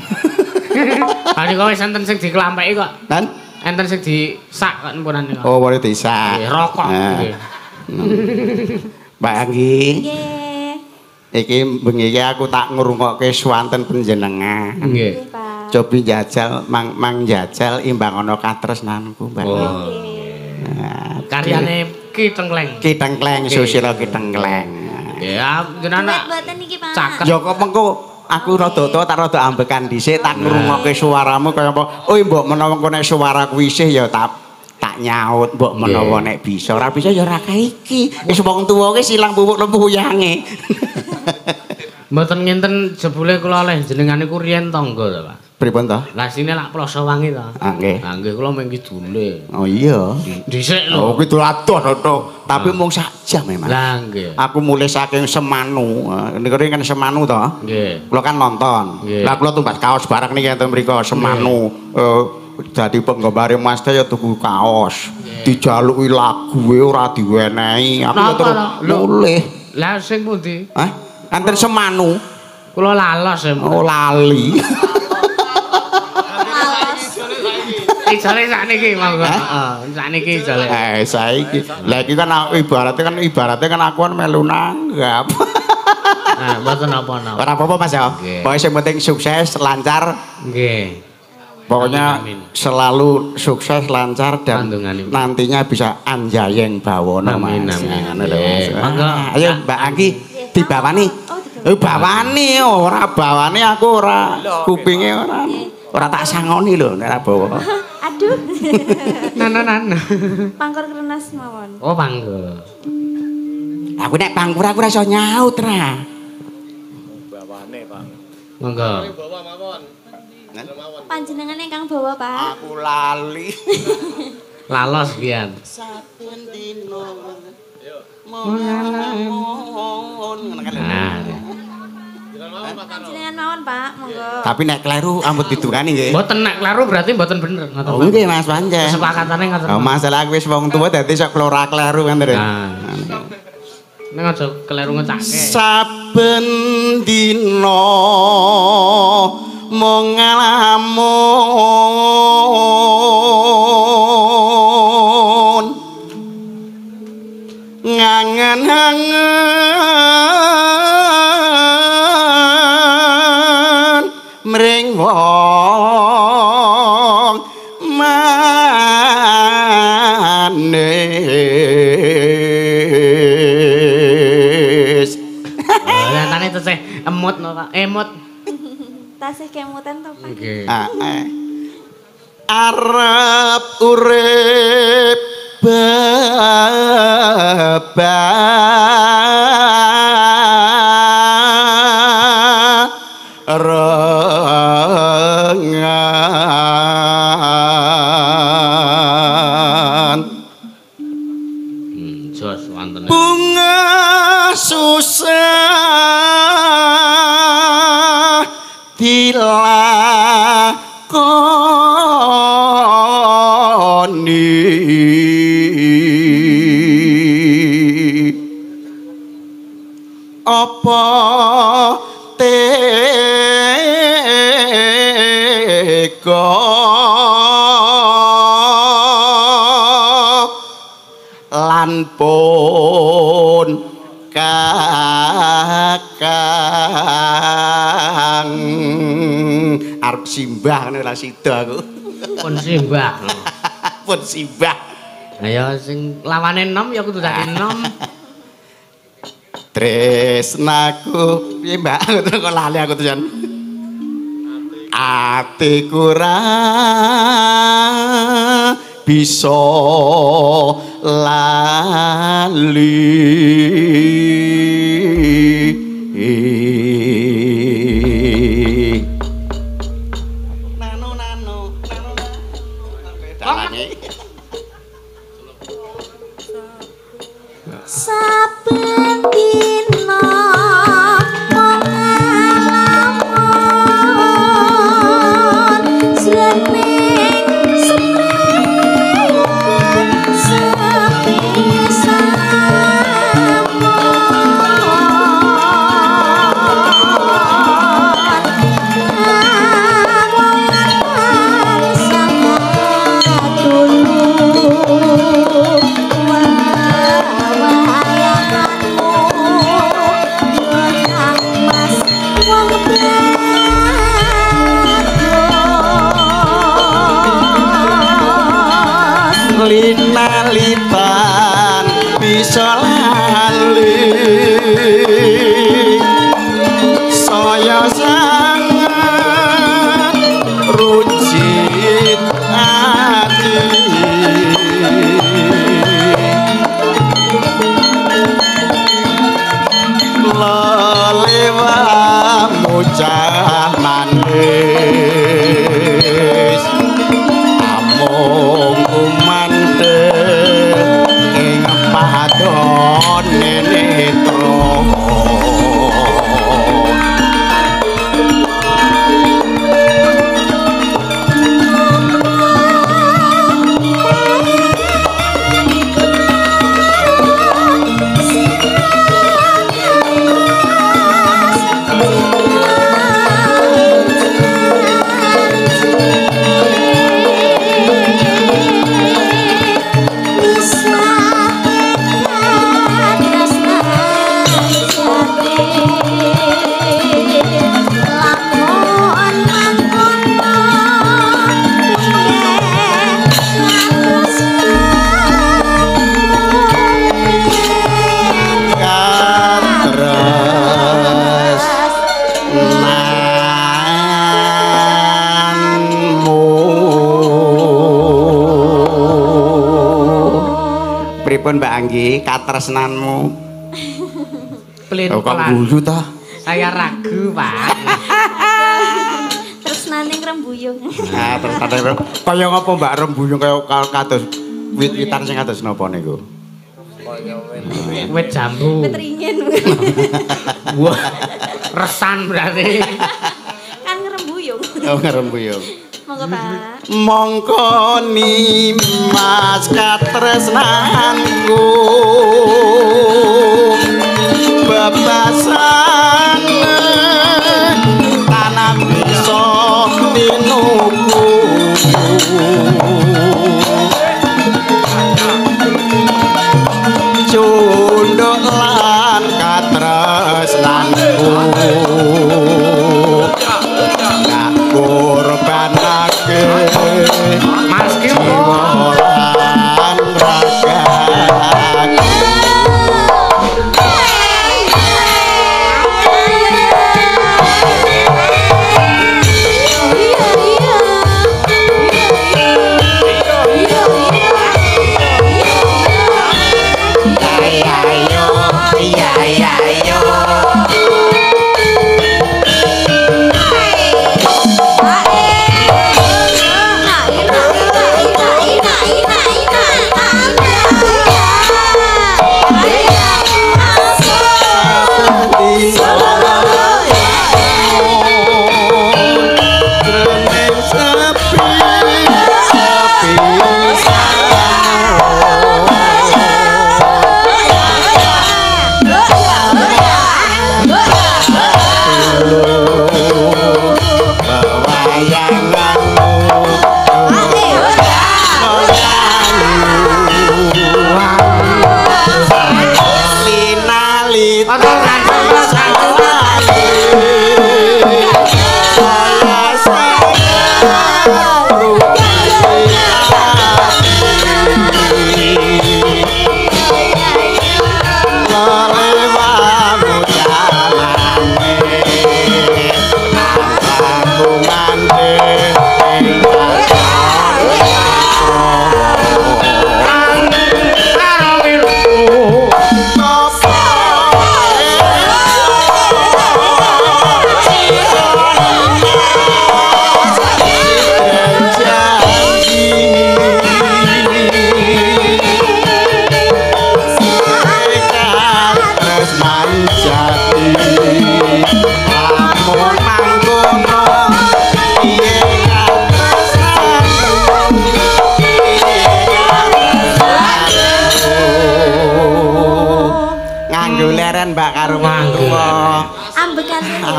Kali kowe enten sing diklampeki kok. Dan Enten sing disak kok empunan kok. oh boleh disa. Nggih, rokok. Nah. Nggih. Mbak Anggi, Nggih. iki bengi iki aku tak ngrungokke swanten panjenengan. Nggih. Nggih, Pak. Cobi jajal mang mang jajal imbang ana katresnanku, Mbak. Oh. Nggih. Nah, Karyane Ki Tengkleng. Ki Tengkleng, Susilo Ki Tengkleng. Ya, jenengan Mboten iki, Pak. caket. Ya kok mengko aku rada tuwa tak rada ambekan dhisik tak ngrungokke suaramu kaya apa. Oh, mbok menawa engko nek suaraku isih ya tak tak nyaut, mbok menawa nek bisa. Ora bisa ya ora kae iki. Wis wong tuwa ki silang pupuk lempuyange. Mboten ngenten jebule kula oleh jenengan niku riyen tangga to, Pak. Pripun to? Lah sine lak Plasa Wangi to. Ah nggih. Lah nggih kula mung kidule. Oh iya. Dhisik Oh lho. kidul adoh to. Tapi mung sak jam memang. Lah nggih. Aku mulai saking Semanu. Niku kan Semanu to. Nggih. Kula kan nonton. Nggih. Lah kula tumbas kaos barang niki enten mriku Semanu. Eh dadi penggembare Mas ya tuku kaos. Dijaluki lagu e ora diwenehi. Aku ya Napa, terus lho? mulih. Lah sing pundi? Hah? Enten Semanu. Kula lalos ya. Oh lali. Ijole sakniki monggo. Heeh, sakniki ijole. Eh saiki. Lah iki kan aku- ibaratnya kan ibaratnya kan aku kan melu nanggap. Nah, mboten napa-napa. Ora apa-apa Mas ya. Nggih. Pokoke sing penting sukses, lancar. Nggih. Pokoknya Amin, amin. selalu sukses, lancar dan Kandunganipun. nantinya bisa anjayeng bawono Mas. Amin, amin. Ngono lho, Mas. Nggih. Monggo. Ah, ayo Mbak Anggi dibawani. Oh, Eh bawani ora bawani aku ora kupinge ora ora tak sangoni lho nek ora bawa. Aduh. Nana nana. Pangkur krenas mawon. Oh, panggo. Aku nek pangkur aku ora iso nyaut ra. Monggo. Panjenengan ingkang bawa, Pak. Aku lali. Lalos pian. Saben dino. Ngono kan lho. Nah. Panjenengan mawon, Pak. Monggo. Tapi nek kleru ampun didungani nggih. Mboten nek kleru berarti mboten bener. Ngoten. Oh nggih Mas Panjen. Kesepakatane ngoten. Oh, masalah aku wis wong tuwa dadi sok klora kleru kan terus. Nah. Nek aja kleru ngecake. Saben dina mung ngalamun ngangen-angen mring wong manis. Nyatane tesih emut no, Pak. Emut. Tasih kemutan to, Pak. Nggih. Ah, eh. Arep urip bebarengan Hmm, jos wonten. bunga susah dilakoni apa tega lan pun kakang arep simbah ngono ora sida aku Pun simbah. pun simbah Ayo sing lawane enom ya kudu dadi enom. tresnaku piye Mbak kok lali aku tuh atiku ra bisa lali nano nano nano dalane saben dina linalitan bisa lali saya sangat rujit hati lelewamu cah manis amung kumandel ing padone netra pripun Mbak Anggi katresnanmu pelin kok guyu ta saya ragu Pak tresnane ngrembuyung ah tresnane kaya ngapa Mbak rembuyung kaya kados wit-witan sing kados napa niku wit jambu wit ringin wah resan berarti kan ngrembuyung oh ngrembuyung monggo Pak mongko nimas katresnanku bebasan tanah bisa tinuku cunduk lan katresnanku tak korbanake Mas Ki jiwa lan ragaku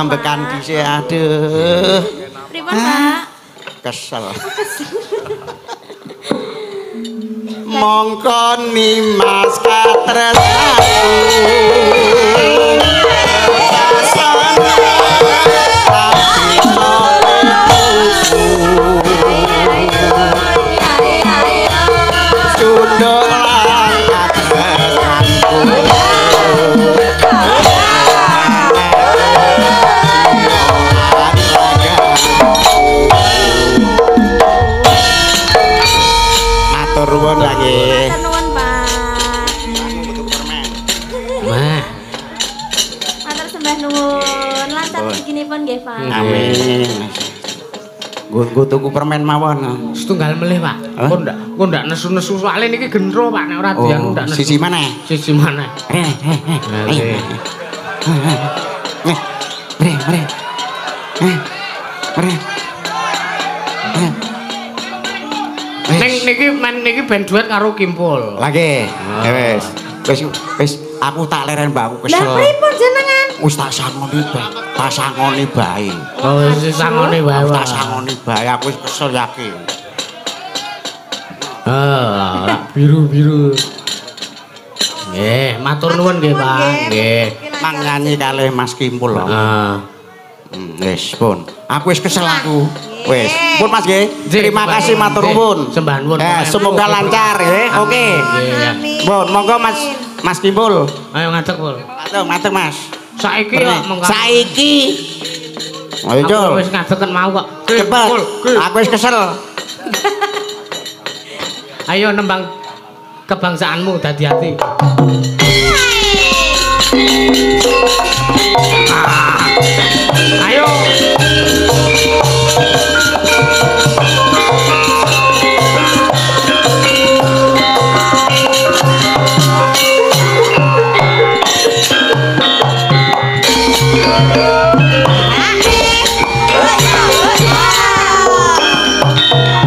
ambekan dhisik aduh. Pripun, Pak? Kesel. Mongko nimas katresnaku. Matur nuwun lagi. Matur nuwun, Pak. Mah. Matur sembah nuwun. Lancar rezekinipun nggih, Pak. Amin. Nggo tuku permen mawon. Setunggal melih, Pak. Kok ndak kok ndak nesu-nesu soalé niki gendro, Pak, nek ora dianu ndak nesu. Sisi mana? Sisi mana? Mari, mari. Mari. Ning niki men niki ben duet karo Kimpul. Lagi. Ya wis. Wis wis aku tak leren mbakku Lah kesel. pripun jenengan? Wis tak sangoni bae. Tak sangoni bae. Oh, wis sangone wae. Tak sangoni bae aku wis kesel yakin. Ah, biru-biru. Nggih, matur nuwun nggih, Pak. Nggih. Mang nyanyi kalih Mas Kimpul lho. Ah. Wis, pun. Aku wis kesel aku. Wis. Pun Mas nggih. Terima kasih matur nuwun. Sembah nuwun. Eh, semoga lancar nggih. Oke. Amin. Pun, monggo Mas Mas Kimpul. Ayo ngadeg, Pul. Matur, matur Mas. Saiki kok mengko. Saiki. Ayo, Aku Jul. wis ngadegen mau kok. Cepet. Aku wis kesel. Ayo nembang kebangsaanmu dadi ati. Ah. Ayo.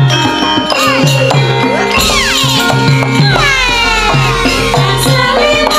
Salim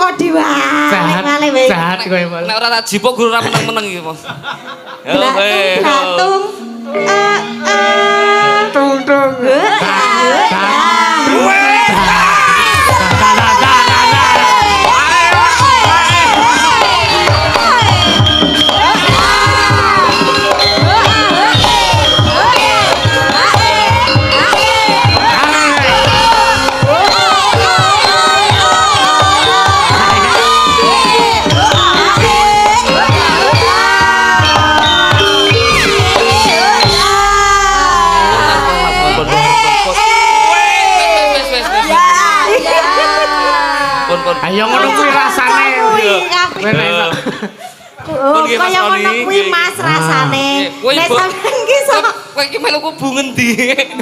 diwae. Jahat, jahat kowe. Nek ora tak jipuk guru ora meneng-meneng iki, Mas. Gantung. Eh eh. Tung tung. Ayo ngono kuwi rasane. Oh, kaya ngono kuwi Mas rasane. Nek sampean ki sok kowe iki melu kubu ngendi?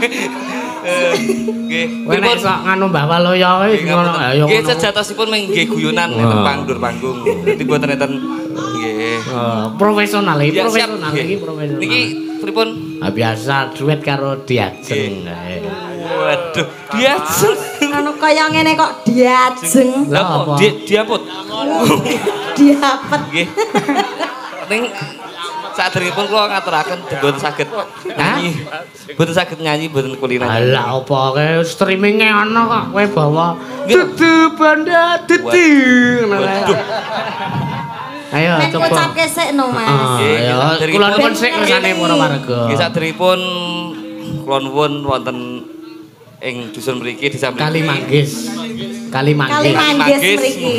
Nggih. Kowe nek sok nganu Mbah Waloya kuwi ngono ayo ngono. Nggih sejatosipun mung nggih guyonan enten pangdur panggung. Dadi mboten enten nggih. Profesional iki, profesional iki, profesional. Niki pripun? Ah biasa duet karo Diajeng. Waduh, Diajeng. anu kaya ngene kok diajeng. Lah apa? Di diaput. Diapet. Nggih. Ning saderengipun kula ngaturaken mboten saged nyanyi. Mboten saged nyanyi, mboten kuliner. Lah apa kowe streaming-e ana kok kowe bawa dudu banda dudu ngono kae. Ayo nek coba. ngucapke sik no Mas. Ayo kula nuwun sik ngersane para warga. Nggih saderengipun kula nuwun wonten ing dusun mriki desa mriki. Kali Manggis. Kali Manggis. Kali Manggis mriki.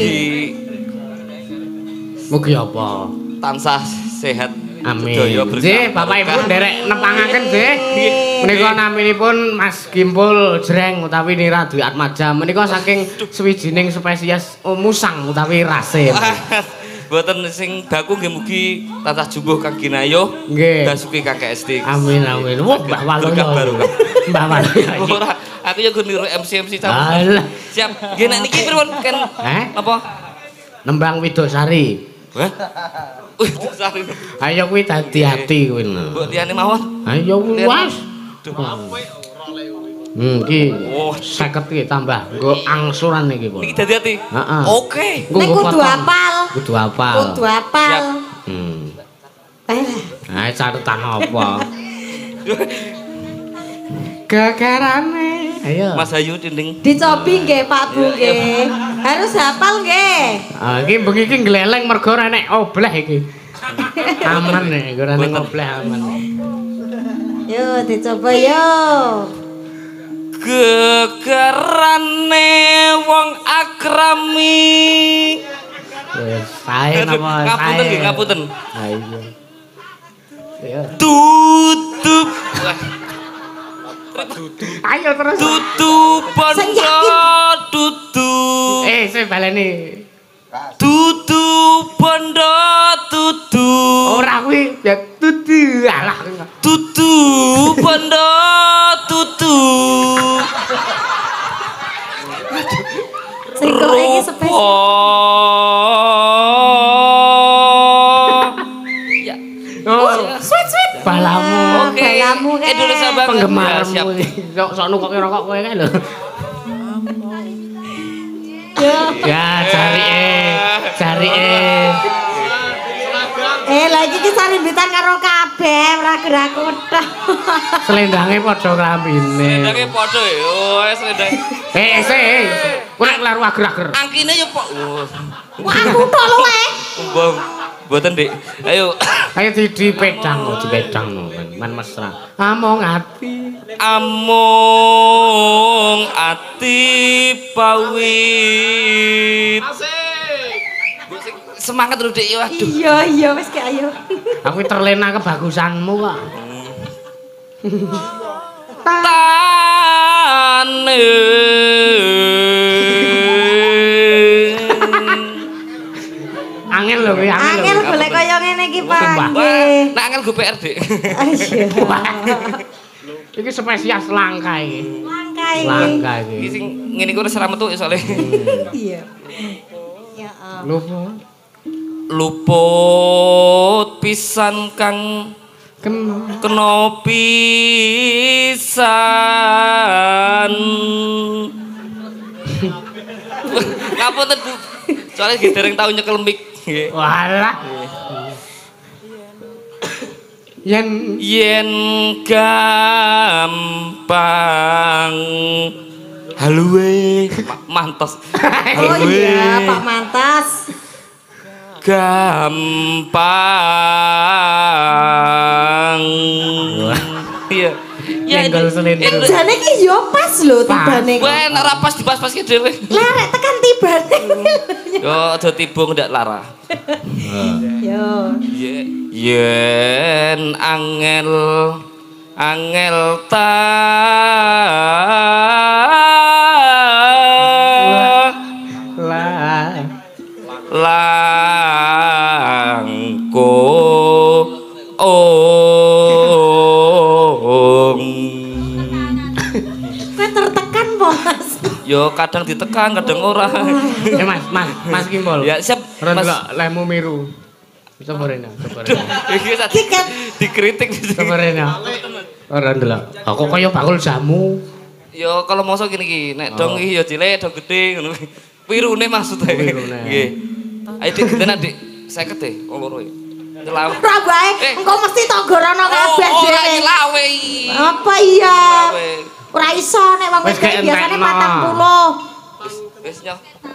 Mugi apa? Tansah sehat. Amin. Sedaya berkah. Nggih, Bapak Ibu nderek nepangaken nggih. Menika naminipun Mas Gimpul Jreng utawi Nira Dwi Atmaja. Menika saking sewijining spesies oh, musang utawi rasin. Boten sing baku nggih mugi tansah jumbuh Kang Ginayo. Nggih. Dasuki K K S D. Amin amin. Wah, Mbah Waloya. Mbah Waloya. Ora, aku yo niru M C M C campur. Alah. Siap. Nggih nek niki pripun Ken? Eh? Apa? Nembang Widosari. Hah? Wih, sorry. Ayo kuwi dadi ati kuwi. Mbok tiyane mawon. Ayo luas. Hmm, iki Oh, seket iki tambah. Nggo angsuran iki, Pun. niki dadi ati. Heeh. Oke. Nek kudu apal. Kudu apal. Kudu apal. Hmm. Eh. Nah, catetan apa? Gegarane. Ayo. Mas Ayu dinding. Dicobi nggih Pak Bu nggih. Harus hafal nggih. Ah, iki bengi iki gleleng mergo ora nek obleh iki. Aman nek ora nek obleh aman. Yo dicoba yo. Gegerane wong akrami. Wis sae napa sae. Ngapunten nggih, ngapunten. Ha iya. Iya. Tutup. Ayo terus. Tutup bondo tutup. Eh, saya baleni. Tutup bondo tutup. Ora kuwi ya tutu. Alah. Tutup bondo tutup. Sing kok iki spesial. Ya. Oh, Sweet sweet. balamu. Oke. Balamu kan. Indonesia banget. Penggemarmu. Siap. Sok sok nukoke rokok kowe kae lho. Yo. Ya, cari eh, cari eh. Eh lagi ki sarimbitan karo kabeh ora gerak udah. Selendange padha klambine. Sedake padha ya. Oh, sedake. Eh, sih. Kowe nek kleru ager-ager. Angkine yo kok. Wah aku tok lho eh. Mbong. Mboten, Dik. Ayo. Ayo di di pedang, di pedang man mesra. Among ati. Among ati pawit. Semangat lho, Dik. Waduh. Iya iya wis ki ayo. Aku terlena kebagusanmu kok. Tane. Angel lho kuwi, angel. Angel golek kaya ngene iki Pak. Nggih. Nak angel G P R, Dik. Asyik. Iki spesies langka iki. Langka iki. Langka Iki iki. sing ngene iku wis ra metu soalé. Iya. Ya ampun. Lho. Luput pisan kang kena pisan. Ngapunten Bu. Soalnya gitu dereng tau nyekel mic. Walah. Yen yen gampang haluwe mantos. Oh iya, Pak Mantas. Gampang. Iya. Ya jane iki yo pas lho tibane. Wah, nek ora pas dipas-pas ki dhewe. Lerek tekan tibane. Yo aja tiba ndak lara. Yo. Yen angel angel ta la langko ong kowe tertekan po Mas. Yo kadang ditekan kadang ora. Eh Mas, Mas, Mas Kimbol. Ya siap. Mas lemu miru. Coba rena, coba rena. Iki tadi dikritik. Coba rena. Ora ndelok. Kok kaya bakul jamu. Yo kalau mosok gini iki, nek dong iki yo cilik, dong gede ngono. Wirune maksudnya. Nggih. Ayo dik gede Dik. seket e, wong loro e. Nyelawe. Ora bae, engko mesti tak gorono kabeh dhewe. Ora dhewe. nyelawe. Apa iya? Ora iso nek wong wedok biasane patang puluh. Wis wis nyoh.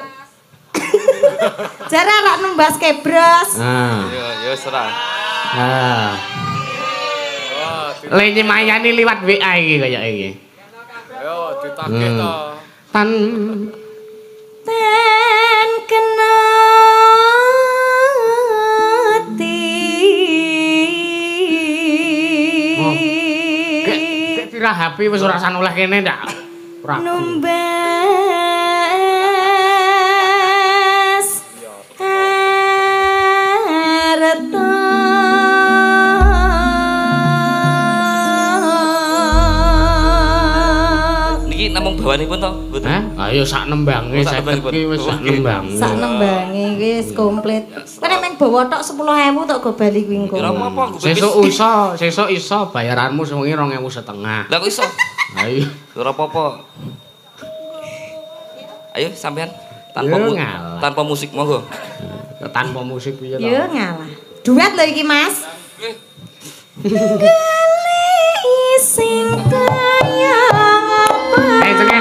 Jare arek nembas kebros. Nah. Yo yo serah. Nah. Le nyemayani liwat W A iki kaya iki. Ayo ditagih to. Tan ten kena Kira H P wis ora sanoleh kene ndak? Ora. Numbas areta Niki namung bawanipun to, mboten? Hah? Ayo sak nembange seket iki wis sak nembange. sak nembange wis komplit. Kowe nek meng bawa tok sepuluh ewu tok go bali kuwi engko. Ora apa-apa. Sesuk iso, sesuk iso bayaranmu sewengi rong ewu setengah. Lah kok iso? Ayo. Ora apa-apa. Ayo sampean tanpa Yo, mu ngalah. tanpa musik monggo. Tanpa musik piye to? Yo ngalah. Duet lho iki, Mas. Kali sing kaya apa? Eh, ceket.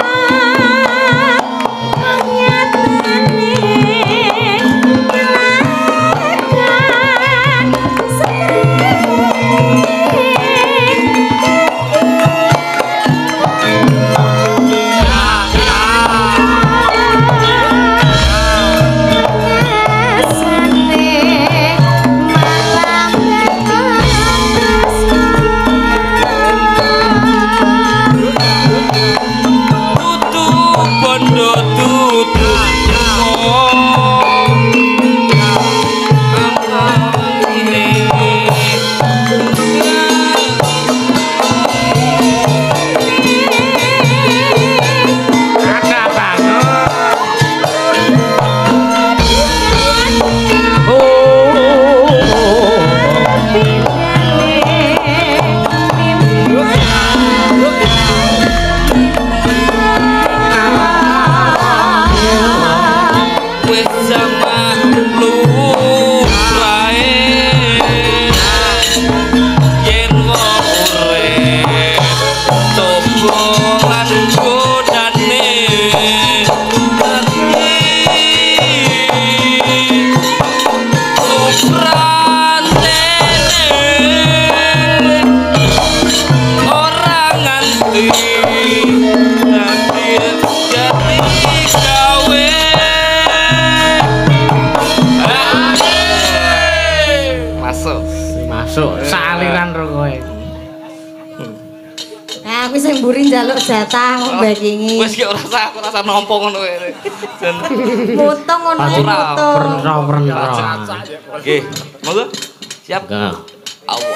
Njaluk jatah ngombakingi. Wis ki ora usah, aku rasa nampa ngono kowe. Potong ngono potong. Pernah-pernah. Nggih, monggo. Siap. Enggak. Allah.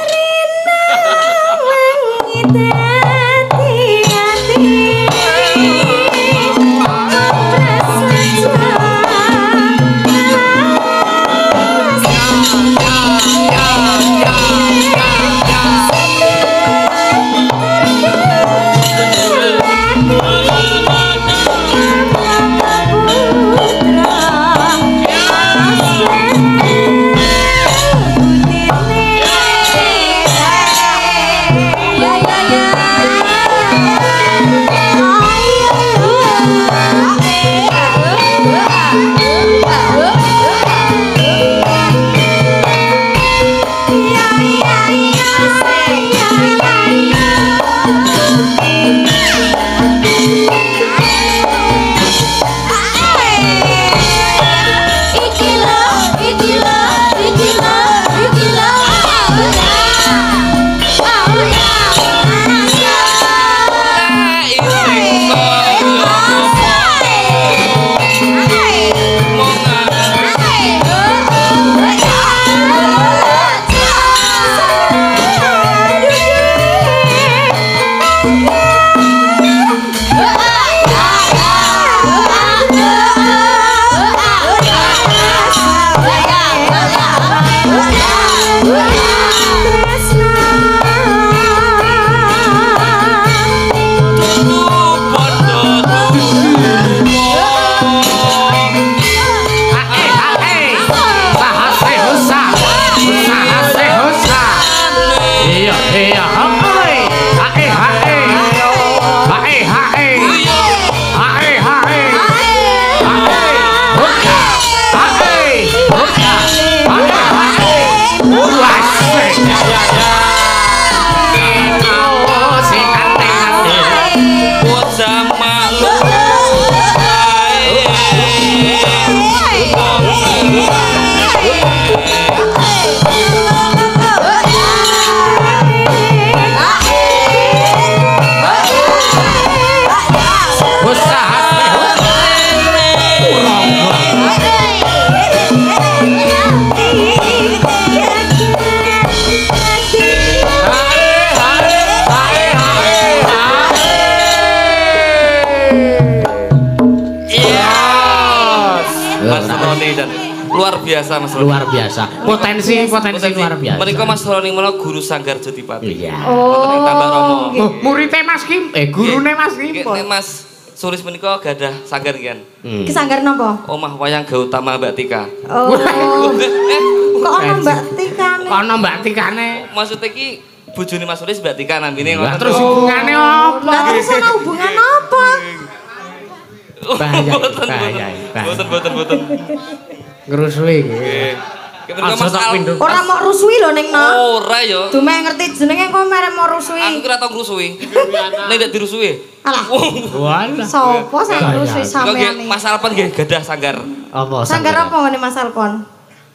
Mas Roni dan luar biasa Mas Roni. Luar biasa. Potensi potensi luar biasa. Menika Mas Roni menika guru Sanggar Jodipati. Iya. Oh. Tambah Romo. Oh, muridnya Mas Kim, eh gurune Mas Kim. Nek Mas Sulis menika gadah sanggar kian. Ki sanggar napa? Omah wayang Gautama Mbak Tika. Oh. Eh, kok ono Mbak Tikane? Kok ono Mbak Tikane? Maksudnya ki bojone Mas Sulis Mbak Tika nambine ngono. Terus hubungane apa? Lah terus ono hubungan apa? Bahaya, Boten, bahaya, bahaya. boten, boten, boten. Ngerusui iki. Nggih. Kemenika Aja Mas tak Al. pindho. Ora mau rusui lho ning no. Ora ya. Dume ngerti jenenge kok mere mau rusui. Aku kira tau ngrusui. Nek ndak dirusui. Alah. Walah. Sopo sing rusui Kok sampean nggih iki? Mas Alpan nggih gadah sanggar. Apa Sanggar apa ngene Mas Alpon?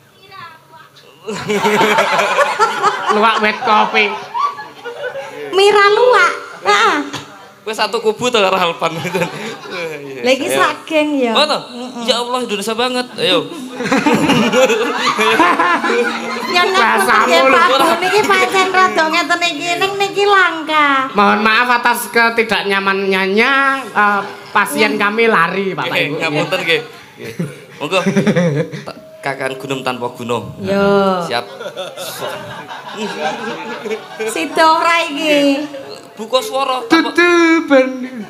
Luwak wet kopi. Mira luwak. Heeh. Wis satu kubu to karo Alpan. Lah iki sak geng ya. Oh toh? Ya Allah Indonesia banget. Ayo. Nyonya Bahasamu nggih lho. Pak niki pancen rada ngeten iki ning niki langka. Mohon maaf atas ketidaknyamanannya eh, pasien kami lari Bapak Nggih, Ibu. ngapunten nggih. Nggih. Monggo. Ta- Kakan gunung tanpa gunung. Yo. Siap. Sida ora iki. Buka swara. tanpa- Tutupan.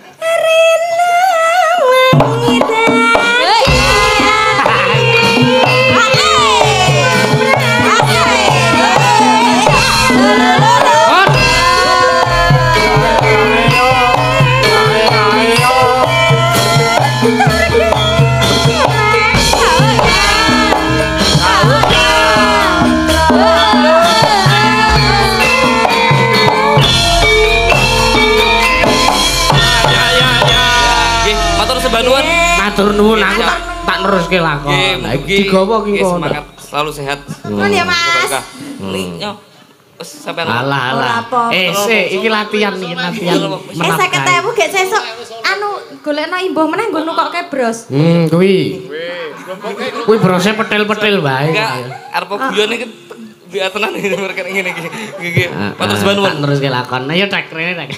Nggih, matur sebanuan. Matur nuwun aku tak tak neruske lakon. Nggih, Lah iki mugi. digawa ki Nggih, kono. semangat selalu sehat. Nun ya Mas. Berkah. Nih, yo. Wes sampean. Alah Ora alah. apa-apa. Eh, sik, iki latihan iki latihan. Eh seket ewu gek sesuk anu golekno imbuh meneh nggo nukokke bros. Hmm, kuwi. Kuwi brose petil-petil wae. Enggak, arep guyone iki biar tenan iki mereka ngene iki. Nggih, matur Tak sebanuan. neruske lakon. Ayo tek rene tek.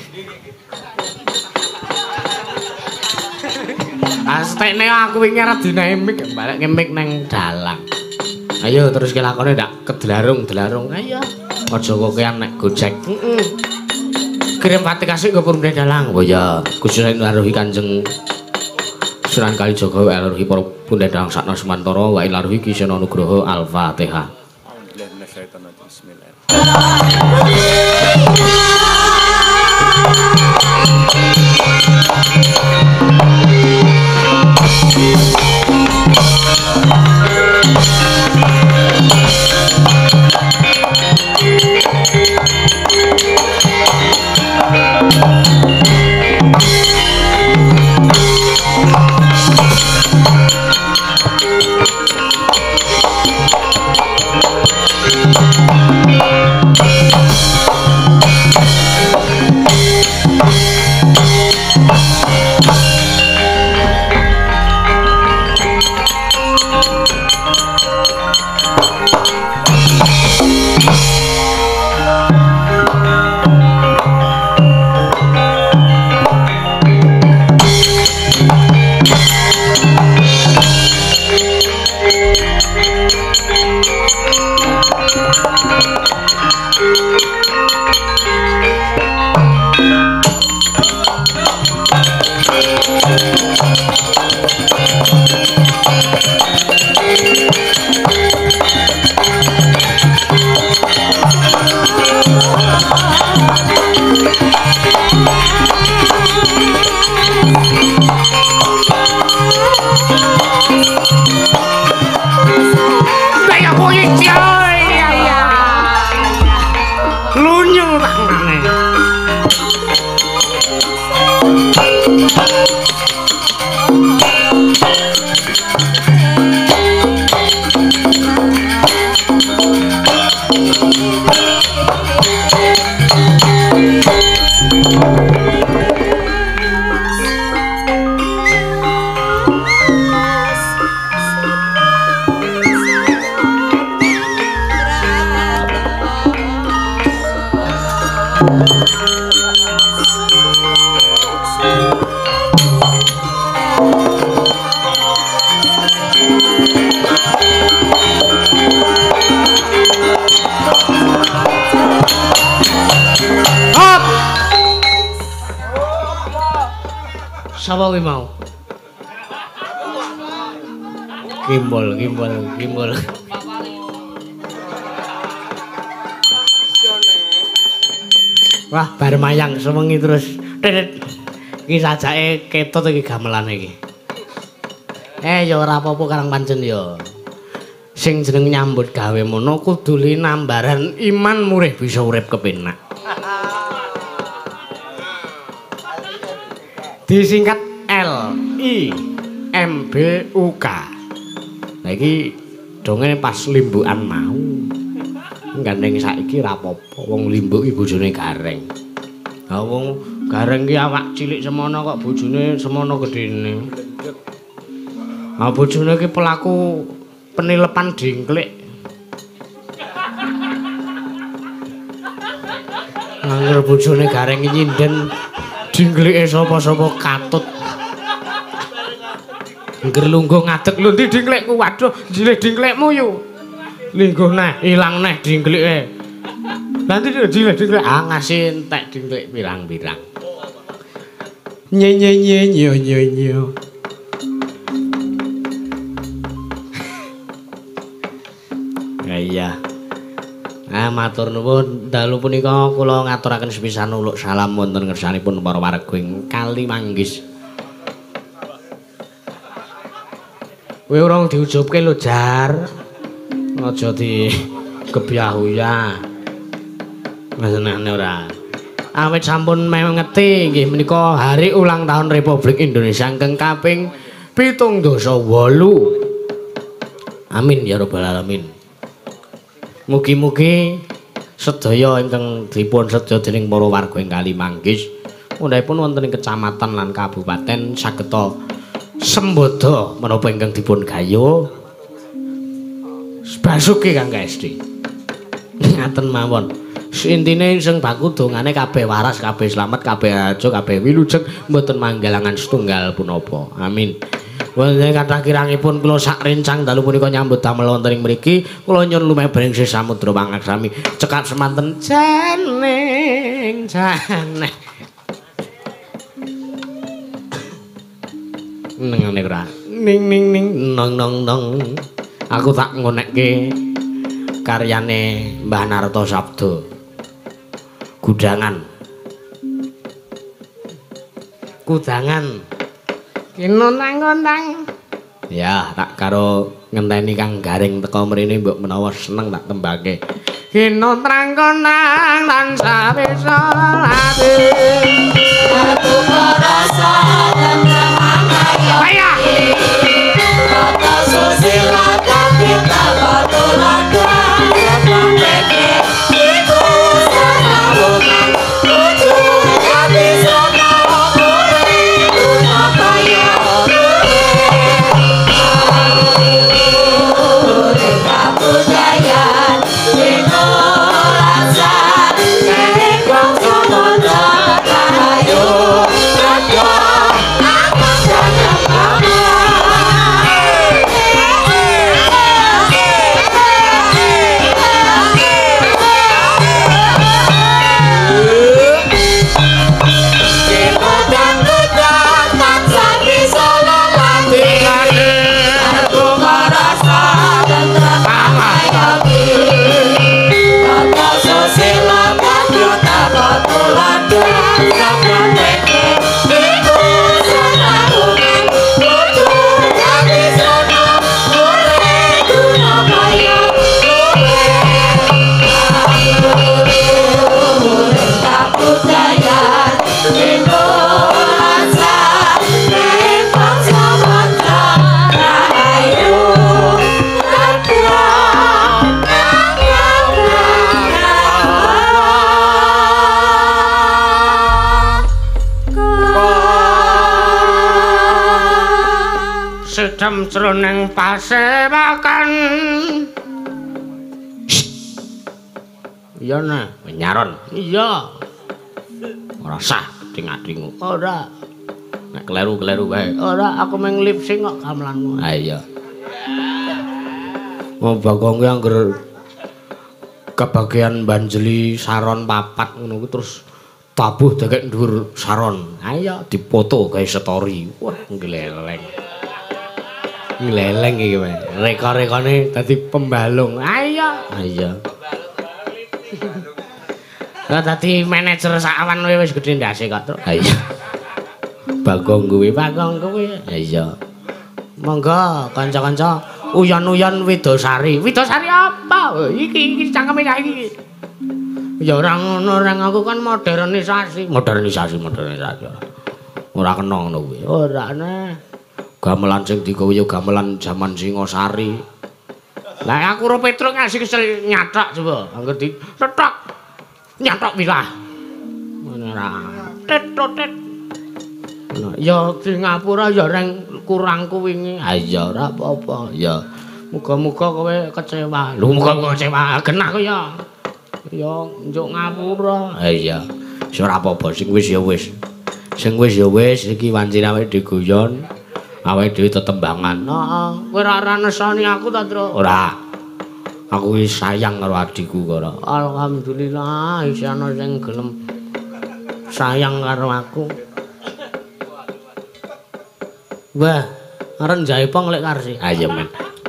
Astekne aku wingi arep dinae mik balik mik nang dalang. Ayo terus ke lakone ndak kedelarung, delarung. Ayo. Aja kok kean nek gojek. Heeh. Kirim pati kasih ke purune dalang. Oh ya, Gusti laruhi Kanjeng Sunan Kalijaga wa laruhi para pundhe dalang sakna Semantara wa laruhi Kisana Nugroho Al-Fatihah. Sapa kuwi mau? Kimbol, kimbol, kimbol. Wah, bar mayang sewengi terus. Tit. Iki sajake ketut iki gamelan iki. Eh ya ora apa-apa karang pancen ya. Sing jeneng nyambut gawe mono kudu linambaran iman murih bisa urip kepenak. Disingkat L I M B U K. Lah iki dongene pas limbukan mau. Gandeng saiki ra apa-apa wong limbuk iki bojone Gareng. Ha wong Gareng ki awak cilik semono kok bojone semono gedene. Ha bojone ki pelaku penilepan dingklik. Angger bojone Gareng nyinden dingklike sapa-sapa katut. Angger lungguh ngadeg lho ndi dingklikku. Waduh, jilih dingklikmu yu. Lingguh neh, ilang neh dingklike. Nanti jilih dingklik ah ngasih entek dingklik pirang-pirang. Nye nye nye nyo nyo nyo. Iya. Ah matur nuwun dalu punika kula ngaturaken sepisan uluk salam wonten ngersanipun para warga ing Kalimanggis. Kowe urung diujubke lho Jar. Aja di kebyah-uyah. Masenane ora. Awit sampun mengeti nggih menika hari ulang tahun Republik Indonesia ingkang kaping pitung dasa wolu. Amin ya rabbal alamin. Mugi-mugi sedaya ingkang dipun sedya dening para warga ing Kalimanggis undhapun wonten ing kecamatan lan kabupaten sageta sembodo menapa ingkang dipun gayuh basuki Kang Kesti. Ngaten mawon. Intine sing baku dongane kabeh waras, kabeh slamet, kabeh raja, kabeh wilujeng mboten manggalangan setunggal punapa. Amin. Wonten kathah kirangipun kula sak rencang dalu punika nyambut damel wonten ing mriki, kula nyuwun lumebening samudra pangaksami cekap semanten janing janeh. Nengane ora. Ning ning ning nong nong nong. Aku tak ngonekke karyane Mbah Narto Sabdo. Gudangan. Gudangan. Kinonang-konang. Ya, tak karo ngenteni Kang Garing teka mrene mbok menawa seneng tak tembake. Kinonang-konang lan sawisa ati. Aku rasa tenang ayo. Ayah. Kata susila kita batulan dan meke itu sanabukan ujung kami sana omore dunia kaya ore kabudayan dino rasa nekong samudra rahayu raja akan datang kamu. Sedem jroning pasewakan. Iya nah, nyaron. Iya. Ora sah ding-adingmu. Ora. Nek kleru-kleru wae. Ora, aku meng lip sync kok gamelanmu. Ha iya. Mau Bagong ki angger kebagian banjeli saron papat ngono ku terus tabuh dekek dhuwur saron. Ayo dipoto gawe story. Wah, gleleng. Gleleng iki wae. Reka-rekane dadi pembalung. Ayo, ayo. Lah dadi manajer sawan wis gedhe ndase kok, Truk. Ayo. Bagong kuwi, Bagong kuwi. Iya. Monggo kanca-kanca uyon-uyon Widosari. Widosari apa? Iki iki cangkeme cah iki. Ya ora ngono, reng aku kan modernisasi, modernisasi, modernisasi. Ora kena ngono kuwi. Ora aneh. Gamelan sing digawe ya gamelan jaman Singosari. Lah aku ro Petruk ngasih kesel nyathak coba. Angger di cetok. Nyathak wilah. Ngono ora. Tet-tet. Nah, ya Singapura ya reng kurangku wingi. Ha iya ora apa-apa. Ya muga-muga kowe kecewa. Lho muga-muga kecewa. Genah kok ya. Ya njuk ngapura. Ha iya. Wis ora apa-apa sing wis ya wis. Sing wis ya wis iki wancine awake diguyon. Awake dhewe tetembangan. Heeh. Kowe ora ora nesani aku ta, Tru? Ora. Aku wis sayang karo adikku karo. Alhamdulillah isih ana sing gelem sayang karo aku. Wah, arep jaipong lek karsi. Ayo men.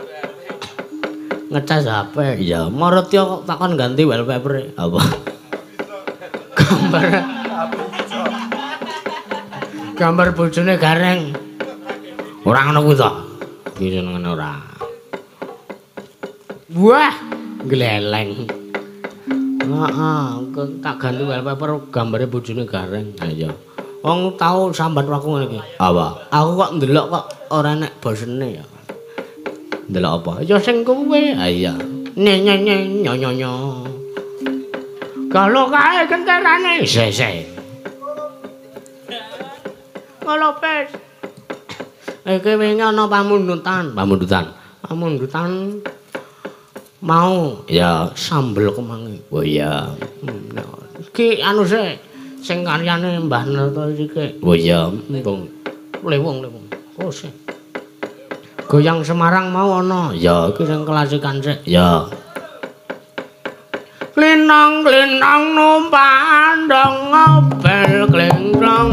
Ngecas H P. Ya, Maretya kok takon ganti wallpaper. Apa? Gambar. Gambar bojone gareng. Ora ngono kuwi to. Iki ngono ora. Wah, gleleng. Heeh, tak ganti wallpaper gambare bojone gareng. Ayo. Wong tau sambat aku ngene iki. Apa? Aku kok ndelok kok ora nek bosene ya. Ndelok apa? Ya sing kuwe. Ha iya. Nye nye nye nyo nyo nyo. Kalau kae kenterane sese. Ngelopes. Iki wingi ana pamundutan, pamundutan. Pamundutan mau ya sambel kemangi. Oh iya. Iki anu sih sing karyane Mbah Narto iki. Oh iya, mbung. Lewung lewung. Oh sih. Goyang Semarang mau ana. Ya, iki sing klasikan sik. Ya. Klinang-klinang numpak ndang ngobel klingrong.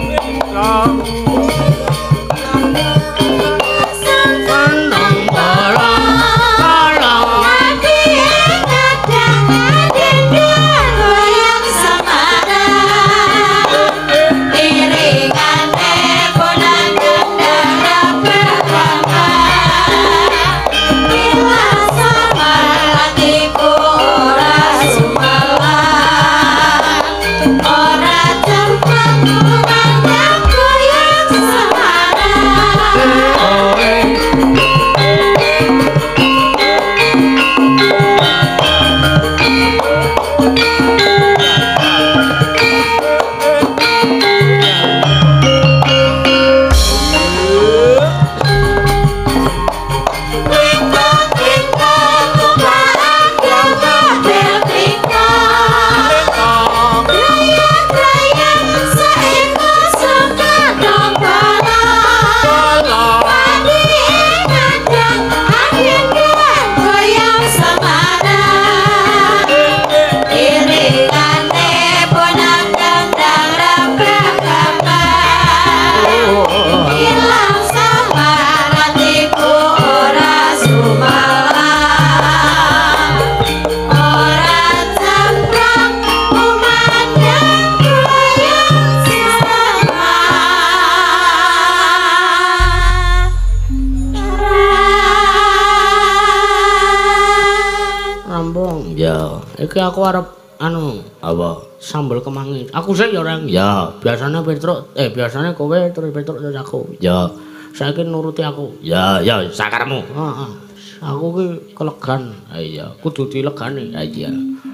Iki aku arep anu apa sambel kemangi. Aku sik ya orang. Ya, biasanya Petruk eh biasanya kowe terus Petruk terus aku. Ya, saiki nuruti aku. Ya, ya sakarmu. Heeh. Aku ki kelegan. Ha iya, kudu dilegani. Ha iya.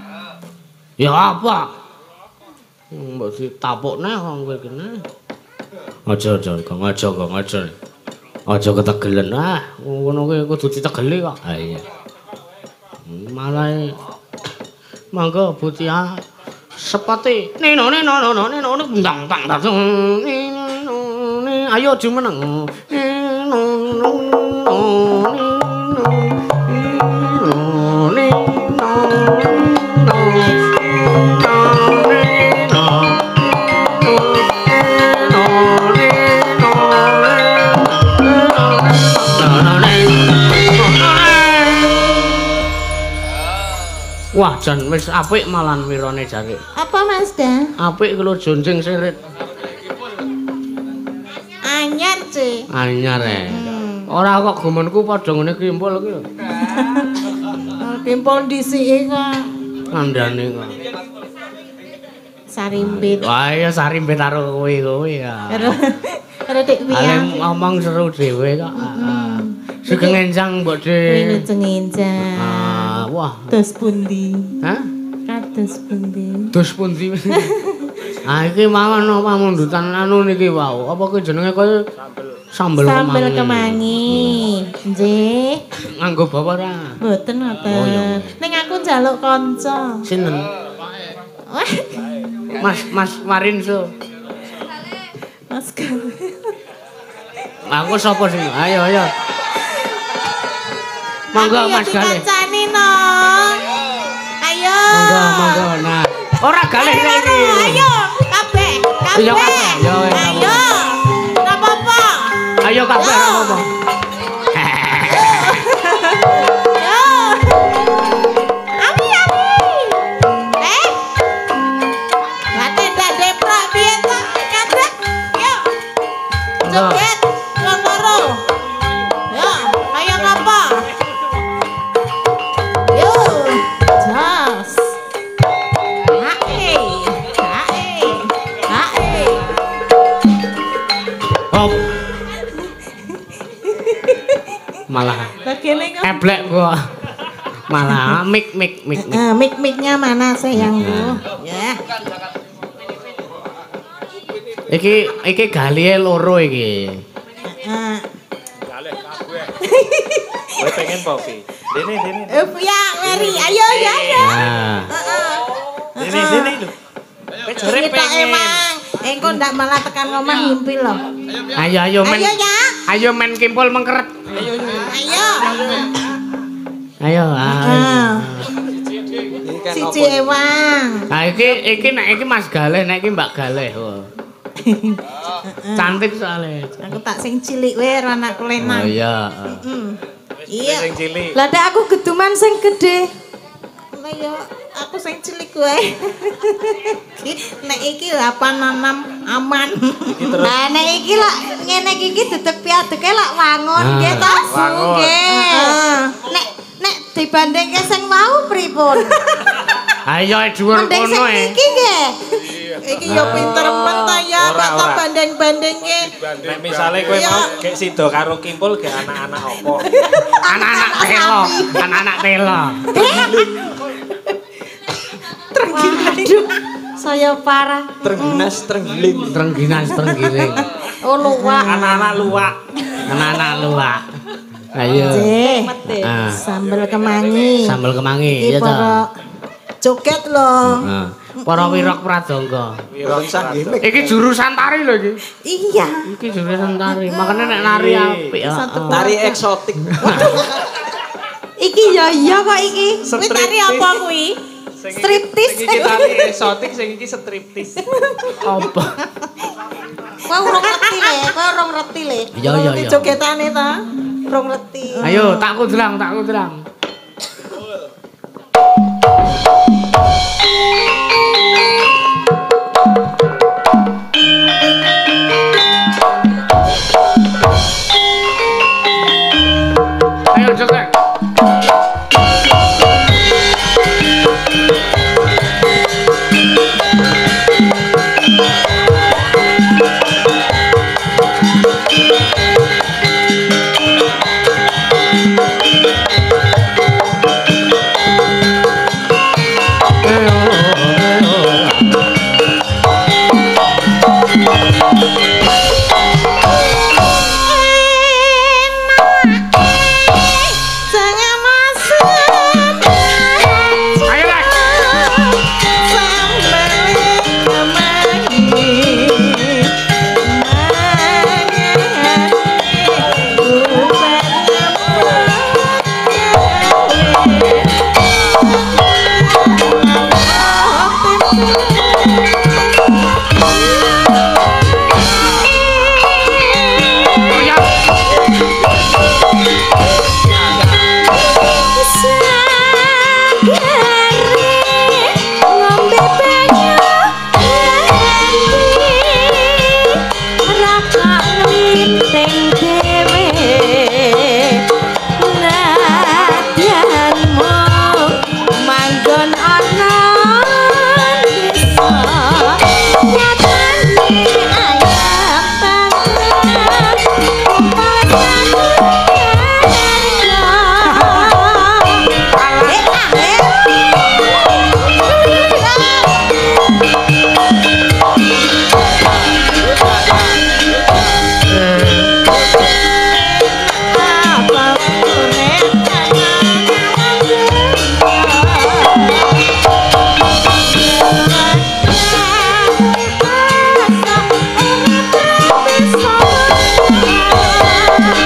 Ya apa? Mbok ditapukne wong kowe kene. Aja aja, gak aja, gak aja. Aja ketegelen. Ah, ngono kuwi kudu ditegeli kok. Ha iya. Malah mangga Butia sepati neno neno neno neno ndang tang tang ayo jumeneng neno neno neno neno Wah, jan wis apik malan wirane jare. Apa Mas Da? Apik kulo jonjing sirit. Anyar, Ce. Anyar e. Hmm. Ora kok gumenku padha ngene kimpul iki lho. Kimpul dhisike kok. Kandhane kok. Sarimbit. Wah, ya sarimbit karo kowe kowe ya. Karo Dik Ale Piang. ngomong seru dhewe kok. Heeh. Sugeng enjang Mbok De. Wilujeng enjang. Ah, wah. Dos pundi? Hah? Kados pundi? Dus pundi? Ah iki mangan apa mundutan anu niki wau. Apa kuwi jenenge kaya sambel kemangi. Sambel kemangi. Nggih. Nganggo bawa ora? Mboten Oh, iya. ngoten. Ning aku njaluk kanca. Sinten? Wah, Mas Mas Marinso. Mas Gal. Aku sapa sih? Ayo ayo. Monggo Mas Galih. Kancani no. Ayo. Monggo monggo. Nah, ora galih Ayo, iki. Ayo, kabeh, kabeh. Iya, kabeh. Yo, wis, Ayo. Ora apa-apa. Ayo kabeh ora apa-apa. Yo. Ami ami. Eh. Ngate ndak deprak piye to? Kadek. Yo. Joget wong loro. Yo, kaya ngapa? Yo. Jos. Hae. Hae. Hae. Hop. Malah Bagene kok. eblek gua. Malah mik mik mik mik. Eh, mik-miknya mana sayangku? Ya. Iki iki galihe loro iki. Eh, Kowe pengen apa, Pi? Dene dene. eh, ya, Mary, ayo ya ya. Nah. Heeh. Dene dene lho. Kowe jare Kita pengen. emang, engko ndak malah tekan ngomah ngimpi loh. Ayo ayo men. Ayo ya. Ayo men kimpul mengkeret. Ayo. Ayo. Ayo. Ah. Siji ewang. Nah iki iki nek iki Mas Galih, nek iki Mbak Galih. Wah. Cantik soalnya. Aku tak sing cilik wae ora anak Oh kelenang. iya. Hmm. Iya. Sing cilik. Lah nek aku geduman sing gedhe. Lah ya aku sing cilik wae. Nek iki apa nanam aman. Lah nek iki lak ngene iki dedeg piadeke lak wangun Ah. nggih to? Wangun. Nggih. Nek nek dibandingke sing mau pripun? Ayo dhuwur Mending sing kono e. iki nggih. Iki yo pinter men ta ya, Ora, tak ora. banding-bandingke. Nek misale kowe Iya. mau gek sida karo Kimpul gek anak-anak apa? Anak-anak telo, anak-anak telo. Aduh, saya parah. Trengginas trenggiling. Trengginas trenggiling. Oh luwak. Anak-anak luwak. Anak-anak luwak. Ayo. Jeh, Ah. sambel kemangi. Sambel kemangi Iki ya ta. para joget loh. Nah, para wirok pradangga. Wirong sanggih. Iki jurusan tari lho iki. Iya. Iki jurusan tari. Makanya nek nari apik ya. Satu Tari eksotik. Iki ya iya kok iki. Kuwi tari apa kuwi? Striptis. Sing iki tari eksotik, sing iki striptis. Apa? Kowe urung ngerti le, kowe urung ngerti le. Iya, iya, iya. Jogetane ta? Urung ngerti. Ayo tak kudrang, tak kudrang. Ayo joget. Ayo.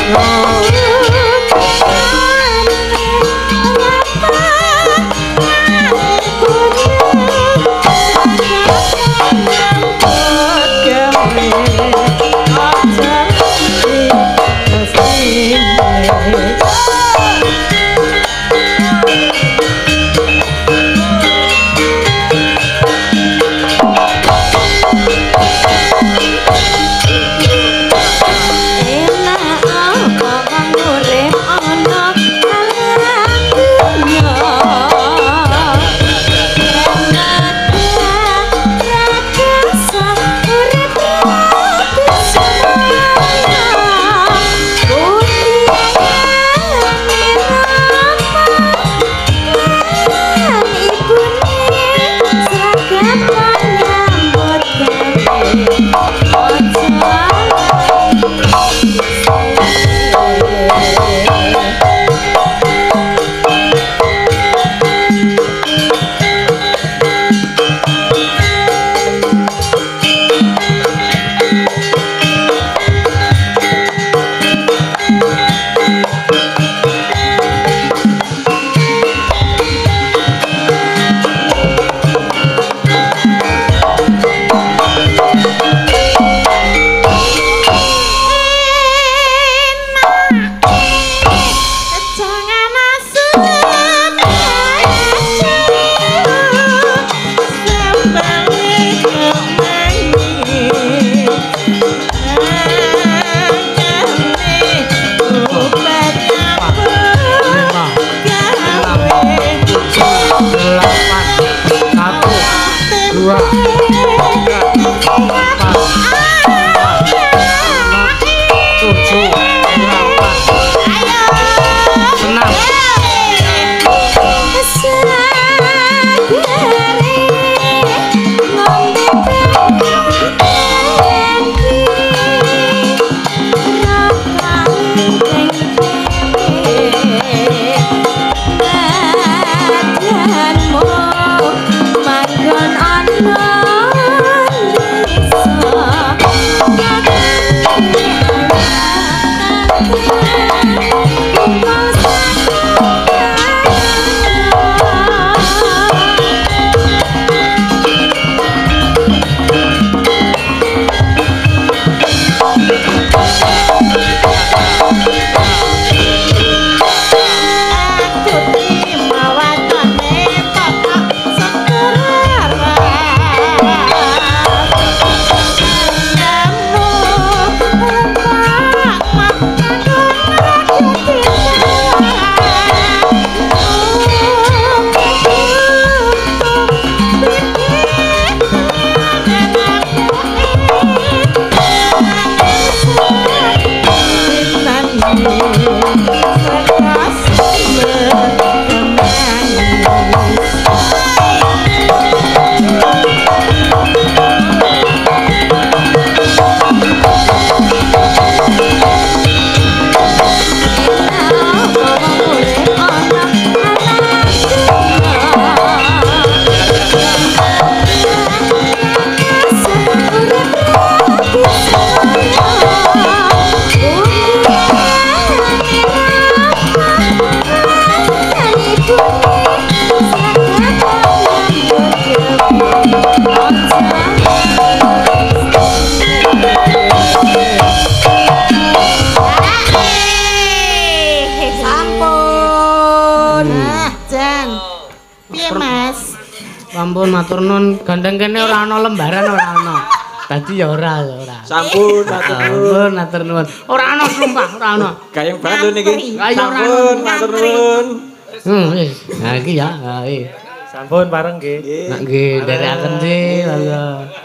Ampun matur nuwun, gandeng kene ora ana lembaran ora ana. Dadi ya ora ya ora. Sampun matur nuwun. Ampun matur nuwun. Ora ana sumpah, ora ana. Gayeng banget lho niki. Sampun matur nuwun. Hmm wis. Nah iki ya, ha iki. Sampun pareng nggih. Nek nggih nderekaken sih monggo.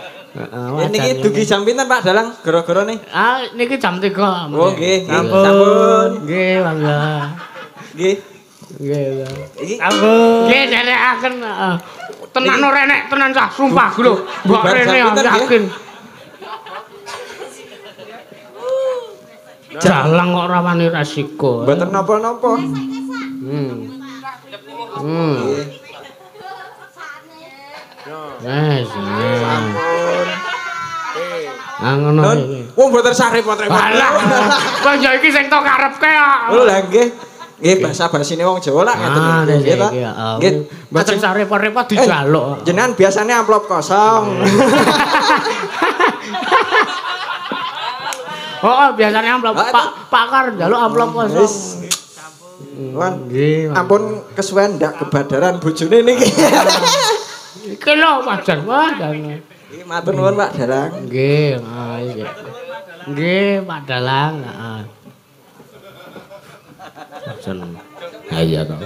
Heeh. Niki dugi jam pinten Pak Dalang? Gara-gara nih. Ah niki jam tiga. Oh nggih. Sampun. Nggih monggo. Nggih. Nggih. Iki ampun. Nggih nderekaken heeh. Tenan ora enek tenan cah sumpah lho. Mbok rene yakin. Jalang kok ora wani resiko. Mboten napa-napa. Hmm. Hmm. Wes. Sampun. Ah ngono iki. Wong mboten sarip wonten. Alah. Kok ya iki sing tok karepke kok. Lho lah nggih. Nggih bahasa basine wong Jawa lah ngeten nggih ta. Nggih. Mboten sarep-repot dijaluk. Jenengan biasane amplop kosong. Oh, biasanya amplop Pak Pak Kar njaluk amplop kosong. Wan, ampun kesuwen ndak kebadaran bojone niki. Iki lho pajar wah jangan. Nggih matur nuwun Pak Dalang. Nggih, ah iki. Nggih, Pak Dalang, heeh. Jen. Ha iya to.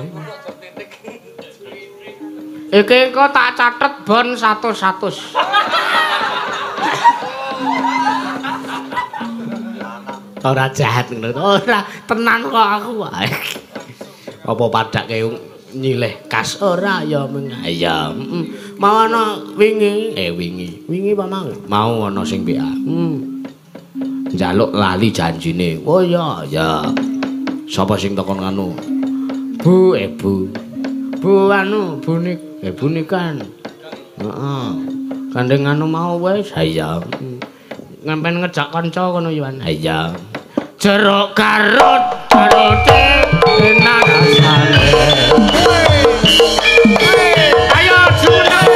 Iki kok tak catet bon seratus seratus. Ora jahat ngono. Ora tenan kok aku wae. Apa padake nyilih kas ora ya meng ya. Heeh. Mau ana wingi, eh wingi. Wingi apa mau? Mau ana sing P A. Hmm. Njaluk lali janjine. Oh ya, ya. Sapa sing takon anu? Bu, eh Bu. Bu anu, Bu nik, eh Bu nikan. Heeh. Kandeng anu mau wis saya. Ngampen ngejak kanca kono yo an. Iya. Jeruk karut karute enak rasane. Ayo jumeneng.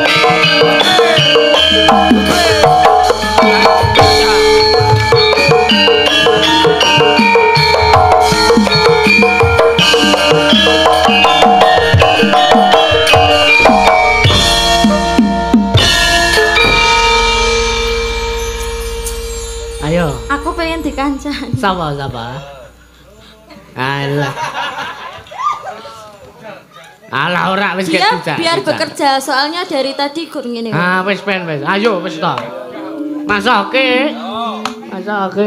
Ayo. Aku pengen dikancani. Sapa sapa? Alah. Alah ora wis Dia ketujak. biar bekerja soalnya dari tadi gur ngene. Ah wis pen wis. Ayo wis to. Masoke. Masoke.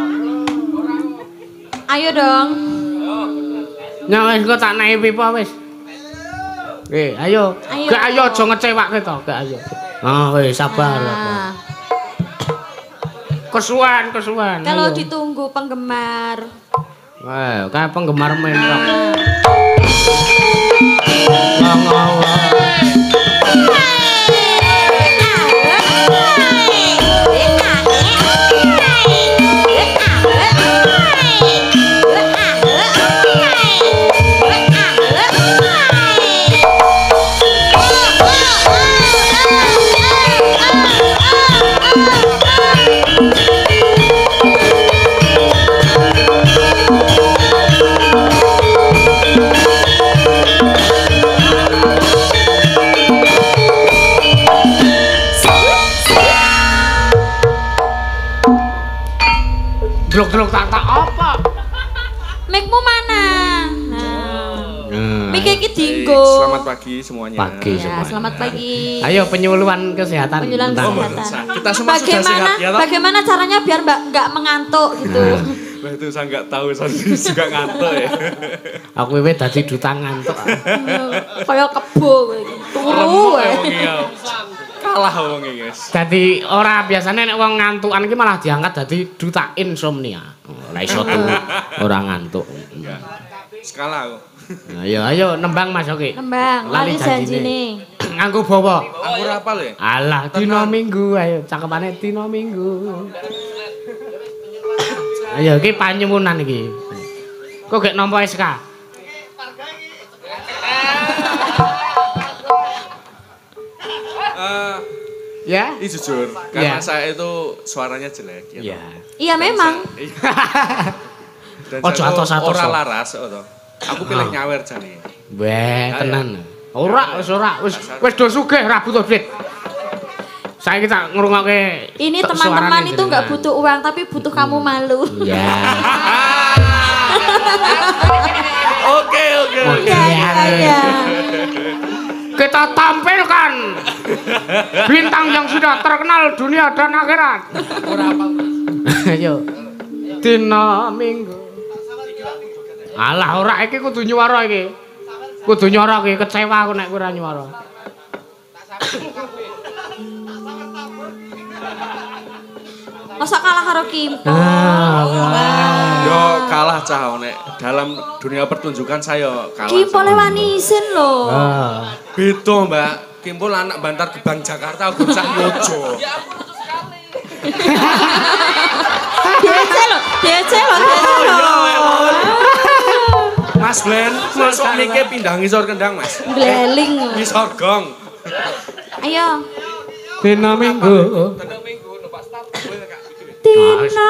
Ayo dong. Ya wis kok tak naik pipa wis. Eh, ayo. Ayo. Gak ayo aja ngecewake to, gak ayo. Ah wis sabar. Nah, Kesuwen, kesuwen. kalau ayo. ditunggu penggemar. Wah, kayak penggemar main rock. Ngomong. Blok-blok tak tak apa? Mic-mu mana? Nah. Hmm. Mic iki dinggo. Selamat pagi semuanya. Pagi Ya, semuanya. selamat pagi. Ayo penyuluhan kesehatan. Penyuluhan tentang- kesehatan. Kita semua sudah bagaimana, sehat ya, toh? bagaimana caranya biar Mbak nggak mengantuk gitu? Nah, Wah itu saya nggak tahu, saya juga ngantuk ya. aku wewe dadi duta ngantuk. Kayak kebo kayak gitu. Turu Remuk wae. ya wong iki. Kalah wong iki, guys. Dadi ora biasanya nek wong ngantukan iki malah diangkat dadi duta insomnia. Ora iso tuh ora ngantuk. Skala aku. Nah, ayo ayo nembang Mas Oki. Nembang, lali janjine. Nganggo bawa. Aku ora apal ya. Alah dina Minggu ayo cakepane dina Minggu. Ayo iki panyuwunan iki. Kok gek nampa S K? Eh, Ya? ini jujur, karena Ya. saya itu suaranya jelek gitu. Ya. Iya memang. Dan Ojo saya itu atos-atos, ora toh. laras to. Aku pilih nyawer jane. Weh, tenan. Ora, wis ora, wis wis do sugih ra butuh duit. Saya kita ngrungokke. Ini tok teman-teman suarane itu nggak jenengan. butuh uang tapi butuh kamu malu. Ya. Oke, oke, oke. Iya, iya, iya. Kita tampilkan bintang yang sudah terkenal dunia dan akhirat. Ayo. Dina Minggu. Alah ora iki kudu nyuara iki. Kudu nyuara iki kecewa aku nek ora nyuara. Masa kalah karo Kimpo? Yo kalah cah nek dalam dunia pertunjukan saya kalah. Kimpo lewani isin loh. Ah. Beda, Mbak. Kimpul anak Bantar Gebang Jakarta aku cak Yojo. Dece lho, dece lho, dece lho. Mas Glen, masuk nike pindah ngisor kendang, Mas. Bleling. Ngisor gong. Ayo. Dina Minggu. Dina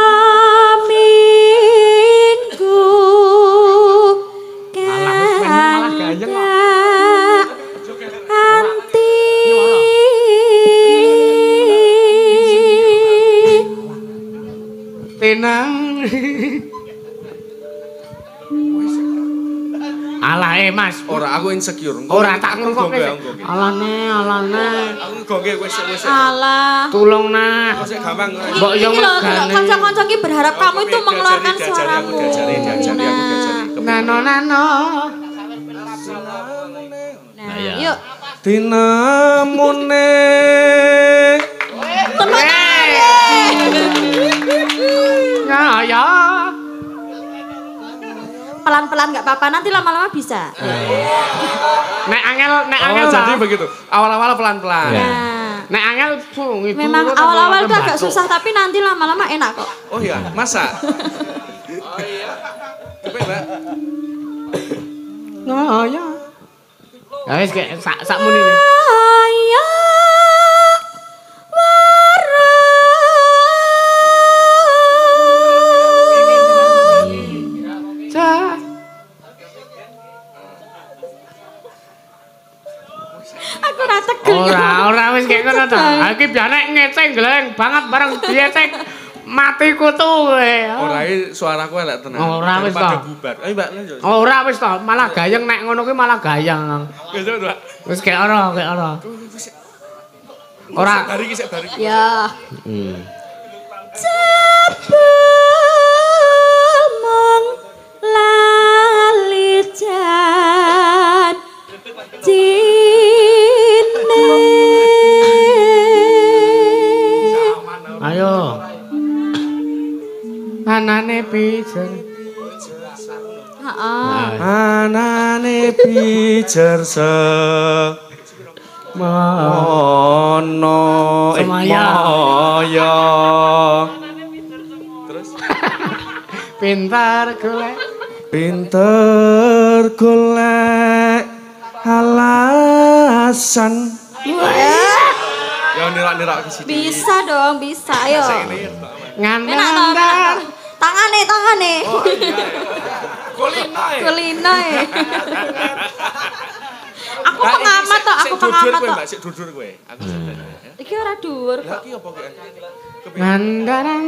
Minggu. Anti. Tenang. Alae Mas, ora aku insecure. Ora tak ngrungokke. Alane, alane. Aku nggoke wis wis. Alah. Tulung nah. Kok gampang. Mbok yo ngene. Kanca-kanca ki berharap kamu itu mengeluarkan suaramu. Diajari, diajari, aku diajari. Nano nano. Nah, yuk. Dinamune. Teman. Ya ya. Pelan-pelan enggak apa-apa, nanti lama-lama bisa. Nek angel, nek angel. Oh, jadi begitu. Awal-awal pelan-pelan. Nah. Nek angel itu. Memang awal-awal itu agak susah tapi nanti lama-lama enak kok. Oh iya, masa? Oh iya. Coba, Mbak. Oh ya. Ya wis kayak sak sak muni ne. Ayo. Aku ora tegel. Ora, ora wis kayak ngono ta. Ha iki biane ngeceng gleng banget bareng diecek mati kutu kowe. Ora iki suaraku elek tenan. Ora wis Daripada ta. bubar. Ayo Mbak lanjut. Ora wis ta, malah gayeng nek ngono kuwi malah gayeng. Wis Mbak. Wis kayak ora, kayak ora. Ora. Bari iki sik bari. Ya. Hmm. Jebul mong lali jan cine. Ayo. Anane pijer. Heeh. Anane pijer se mono eh Semaya. moyo. Terus Pintar golek. pinter golek alasan. Ya nirak-nirak ke sini. Bisa dong, bisa. Ayo. Ngandang. Enak toh, enak toh. Tangane, tangane. Oh iya. Kulinoy. Kulinoy. Aku pengamat toh, aku pengamat toh. Mbak, sik dudur kowe. Aku sik. Iki ora dhuwur Lah kok. iki apa kowe? Ngandang.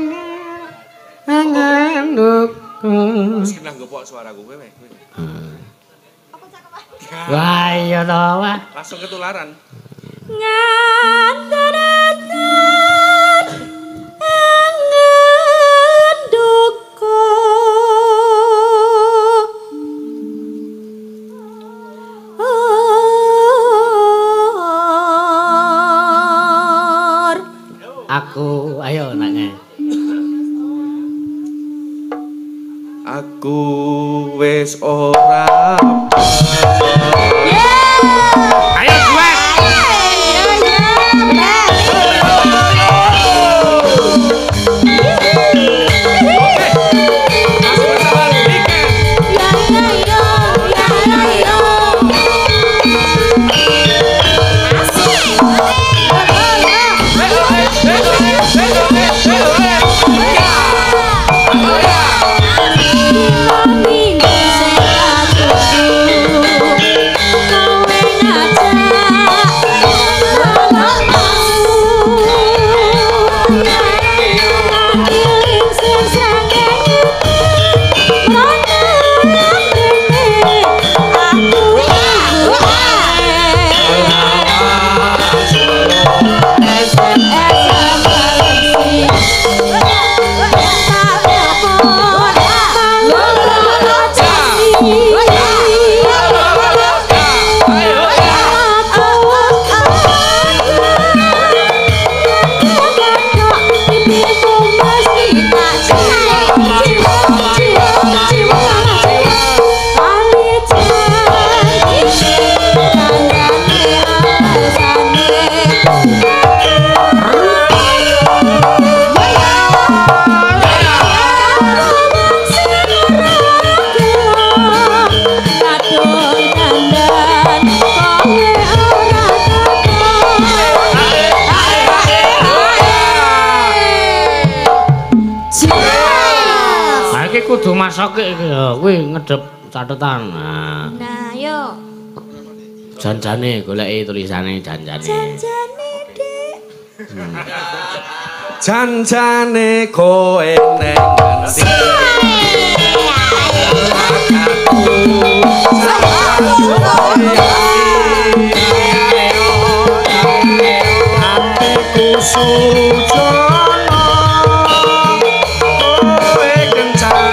Nganduk. Wis kena ngopok suaraku kowe. Wah, iya toh, wah. Langsung ketularan. Ngandaran nganduko Aku, ayo nanya. Aku wis ora Ayo buat. Minggu sing aku kowe kudu masoke iki ya. Kuwi ngedep catetan. Nah. Nah, yo. Janjane goleki tulisane janjane. Janjane, Dik. Hmm. Janjane kowe neng ngendi? Hatiku sujono kowe kencang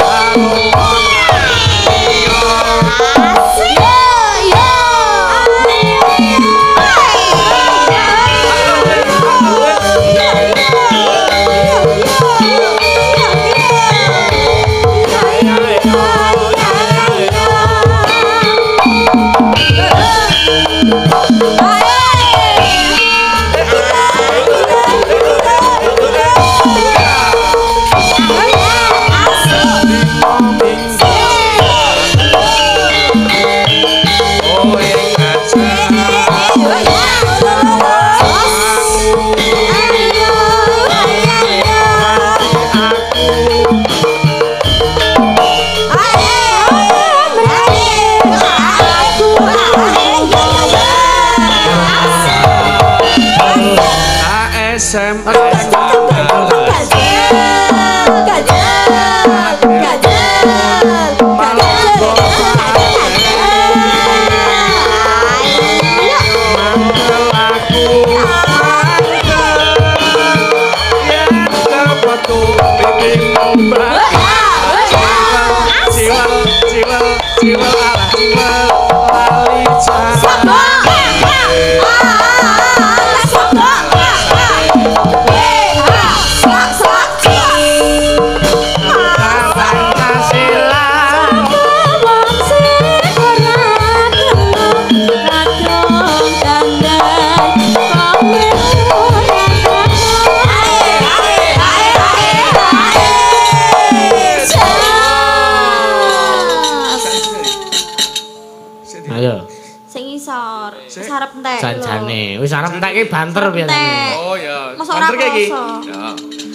janjane wis arep entek iki banter biasane. Oh ya. Masa ora iki. Ya.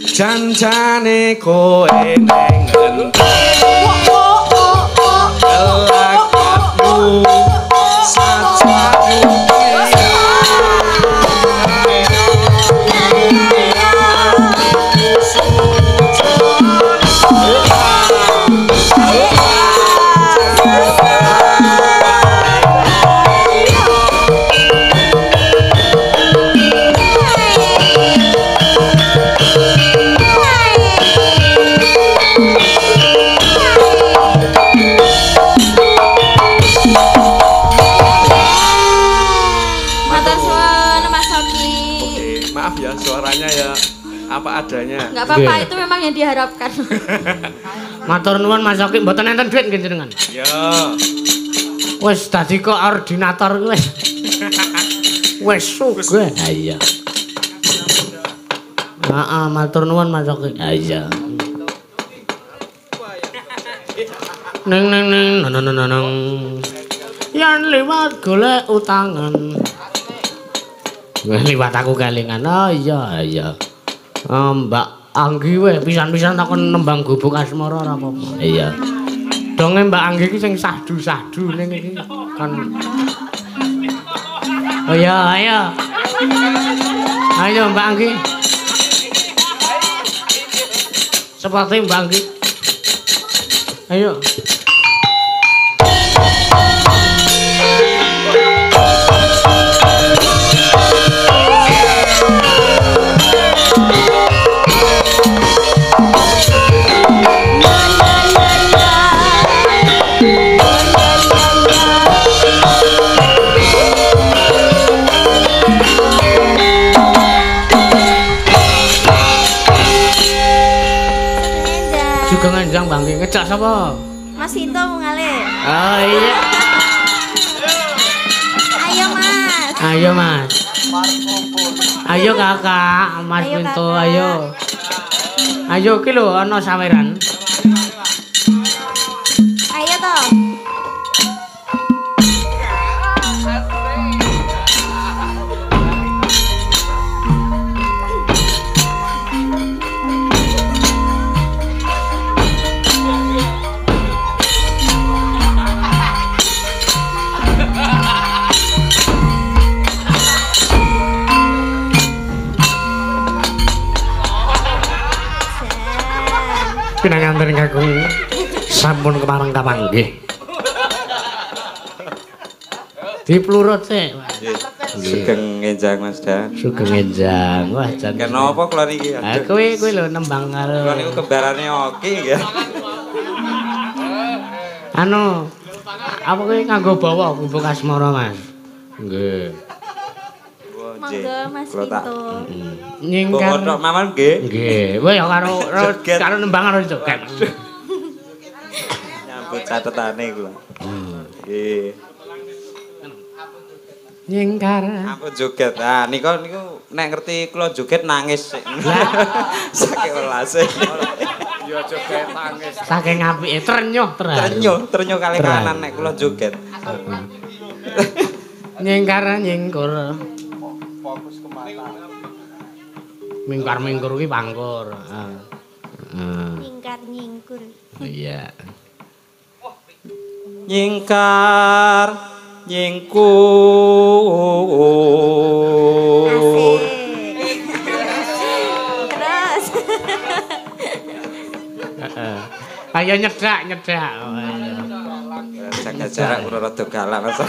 Janjane kowe neng ngendi? Kelakatmu sajaku apa adanya. Enggak apa-apa, itu memang yang diharapkan. Matur nuwun Mas Oki, mboten enten duit nggih jenengan. Ya. Wis dadi koordinator kuwi. Wis sugih. Ha iya. Heeh, matur nuwun Mas Oki. Ha iya. Neng neng neng neng neng neng. Yen liwat golek utangan. Wis liwat aku kelingan. Oh iya iya. Oh, Mbak Anggi weh pisan-pisan takon nembang gubuk asmara ora apa-apa. Iya. Donge Mbak Anggi iki sing sahdu-sahdu ning iki kan. Oh iya, ayo. Ayo Mbak Anggi. Seperti Mbak Anggi. Ayo. Sugeng Enjang Bangki ngejak sapa? Mas Sinto ngale. Oh iya. Ayo Mas. Ayo Mas. Ayo Kakak, Mas Ayo, Pinto, Kakak. ayo. Ayo ki lho ana saweran. Ayo toh. sampun kemareng kapanggih. Diplurut sik. Sugeng enjang Mas Dan. Sugeng enjang. Wah, jan. Kenapa kula niki? Ha kowe kowe lho nembang karo. Kula niku kembarane Oki nggih. Anu apa kowe nganggo bawa bubuk asmara, Mas? Nggih. Monggo Mas Pinto. Nyingkar. Kok Maman nggih? Nggih. Kowe ya karo karo nembang karo joget. Nyambut catetane kula. Nggih. Nyingkar. Ampun joget. Ah niku niku nek ngerti kula joget nangis sik. Saking welase. Ya joget nangis. Saking apike trenyuh terus. Trenyuh, trenyuh kalih kanan nek kula joget. Nyingkar nyingkur. Fokus ke mata. Mingkar-mingkur kuwi pangkur. Heeh. Nyingkar nyingkur. Iya. Nyingkar nyingkur. Terus. Heeh. Ayo nyedak nyedak. Jaga jarak ora rada galak Mas.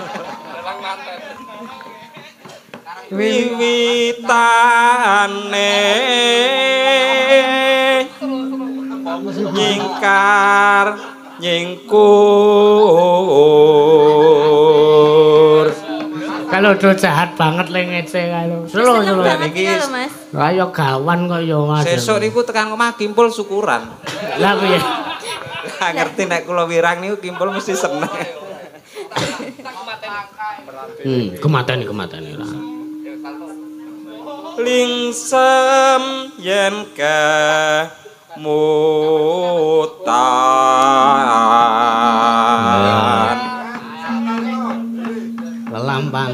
Wiwitane nyingkar nyingkur. Kalau do jahat banget le ngece kalau. Selo selo iki Mas. Kaya gawan kok ya Mas. Sesuk niku tekan omah kimpul syukuran. Lah piye? Lah ngerti nek kula wirang niku kimpul mesti seneng. Hmm, kemateni kemateni lah. Lingsem yen kemutan Lelampahan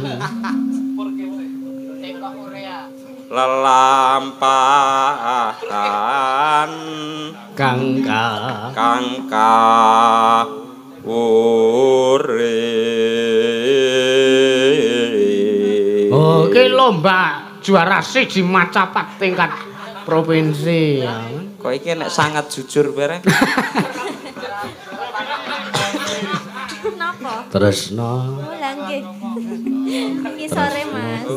lelampahan kangka kangka urip. Oh, ki lomba juara siji macapat tingkat provinsi ya. Kok iki nek sangat jujur bareng. Napa? Tresno. Lah nggih. Iki sore Mas.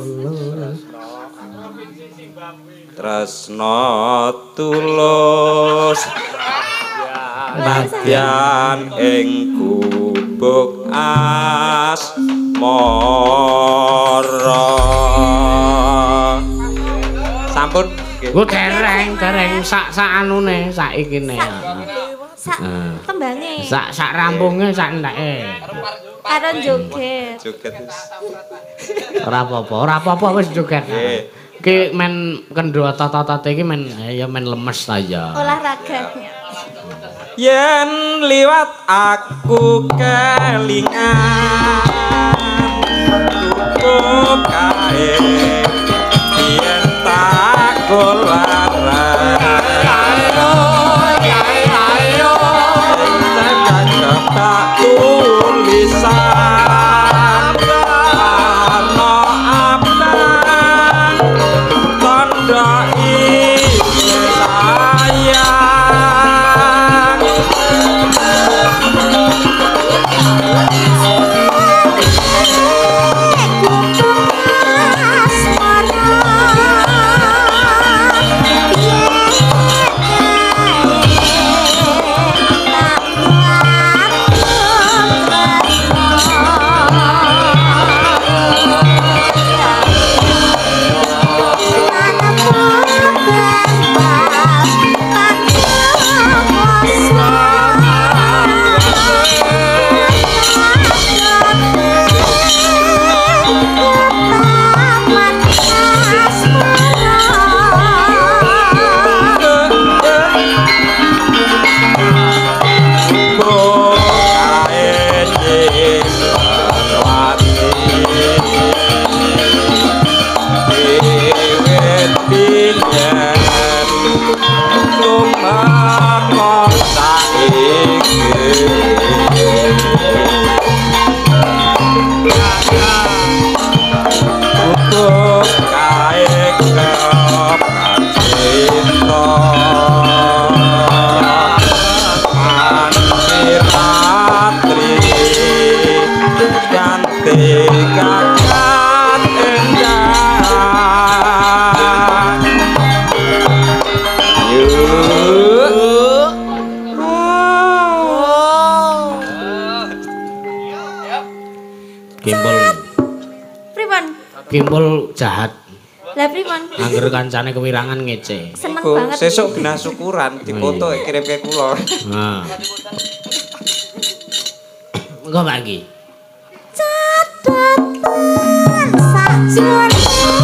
Tresno tulus bagyan ing gubuk asmara. Sampun Ku dereng dereng sak sak anune sak ikine. Sak tembange. Sak sak rampunge sak enteke. Karo joget. joget wis. Ora apa-apa, ora apa-apa wis joget. Ki men kendho otot-otot iki men ya men lemes aja. Olahraganya. Yen liwat aku kelingan cukup kae yen tak golaran ayo ayo ayo tak tulisan ana abang tanda iki sayang Kimpul. Pripun? Kimpul jahat. Lah pripun? Angger kancane kewirangan ngece. Seneng Iku banget. sesuk genah syukuran dipoto kirim ke kula. Nah. Engko lagi. Catatan sakjroning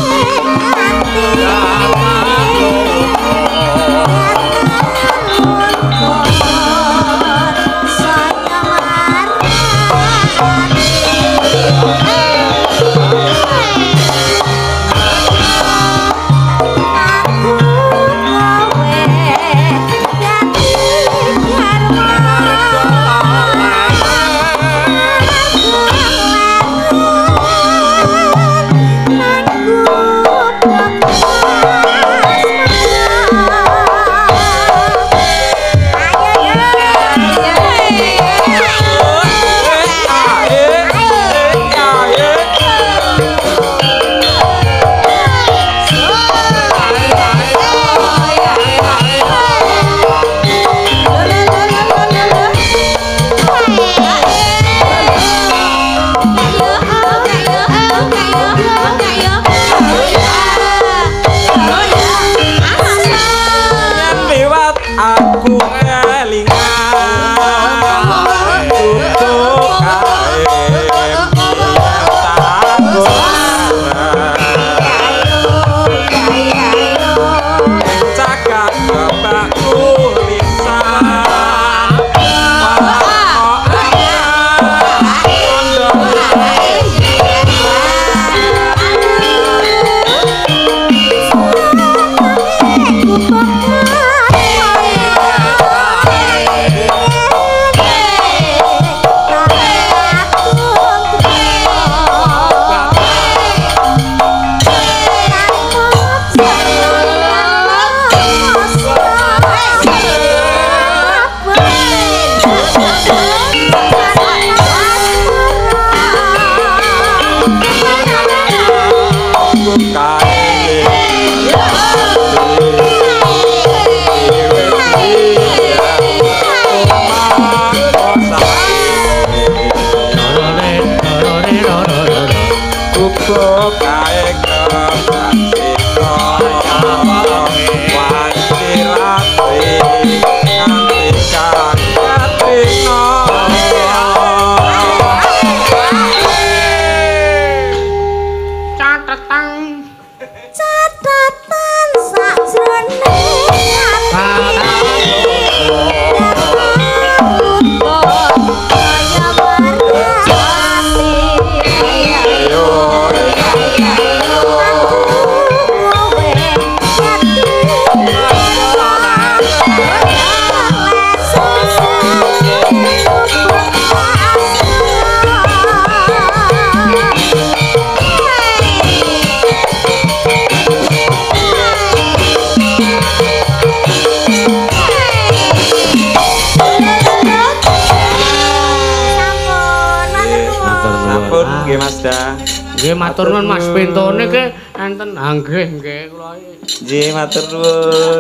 nggih Mas Da. Nggih matur nuwun Mas Bentone ke enten nggih nggih kula nggih matur nuwun.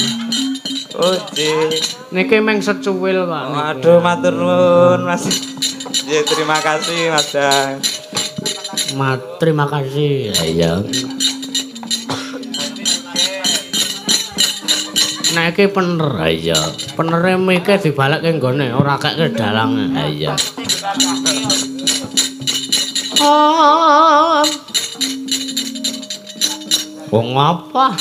Oh nggih. Niki meng secuwil Pak. Waduh matur nuwun Mas. Nggih terima kasih Mas Da. Mat terima kasih. Ya. Nek iki pener ya. Penere mike dibalekke nggone ora keke dalange. Ha iya. Oh. Wong apa?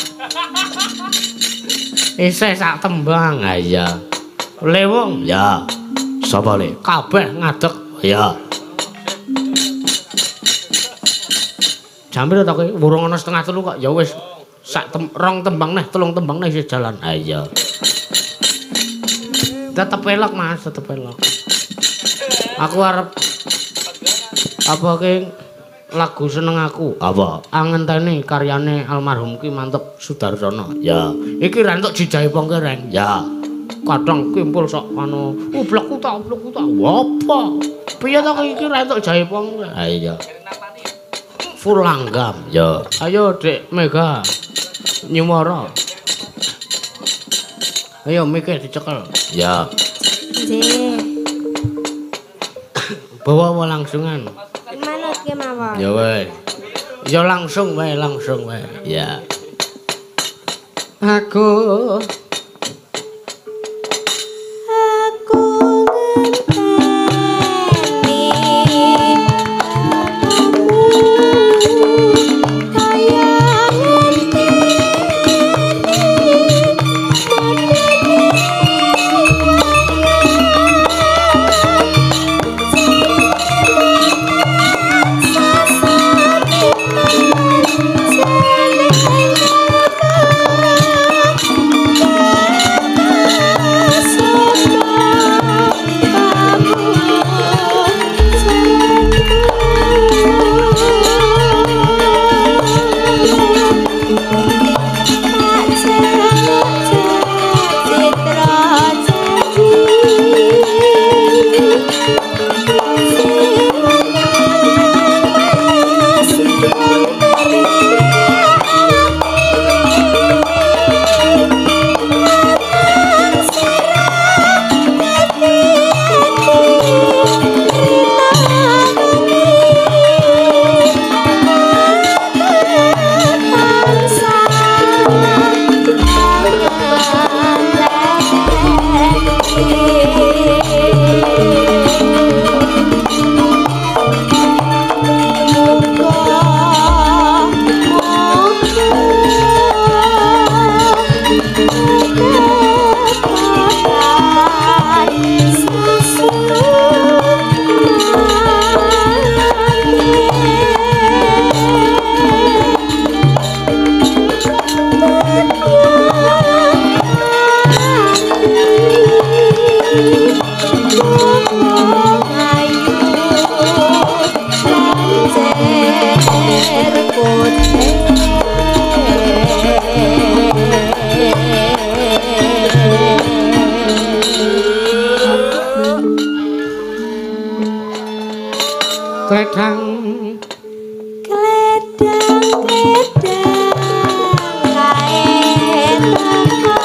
Isih sak tembang. Ha iya. Le wong ya. Sapa le? Kabeh ngadeg. Ya. Jambir ta kowe wurung ana setengah telu kok ya wis sak tem rong tembang neh, telung tembang neh isih jalan. Ha iya. Tetep elok Mas, tetep elok. Aku arep apa ke lagu seneng aku. Apa? Angenteni karyane almarhum Ki Mantep Sudarsono. Ya, iki ra entuk Jijaipong kereng. Ya. Kadang kimpul sok anu, ublek utak ublek utak. Apa? Piye ta iki ra entuk Jaipong? Ha iya. Full langgam. Ya. Ayo Dek Mega. Nyumara. Ayo mikir dicekel. Ya. Nggih. Bawa langsungan. Mana ngetke mawon. Ya weh. Ya langsung wae, langsung wae. Ya. Aku Aku ngenteni kaya Kledang Kledang kledang kae teko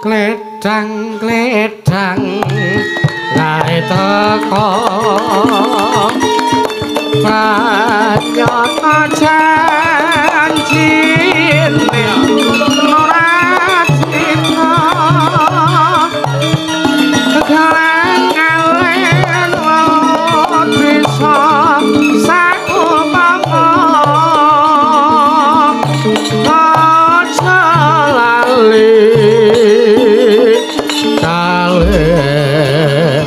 Kledang kledang gawe teko Panyana janji ora cita Kegalengan laut bisa sakupama Aja lali kalih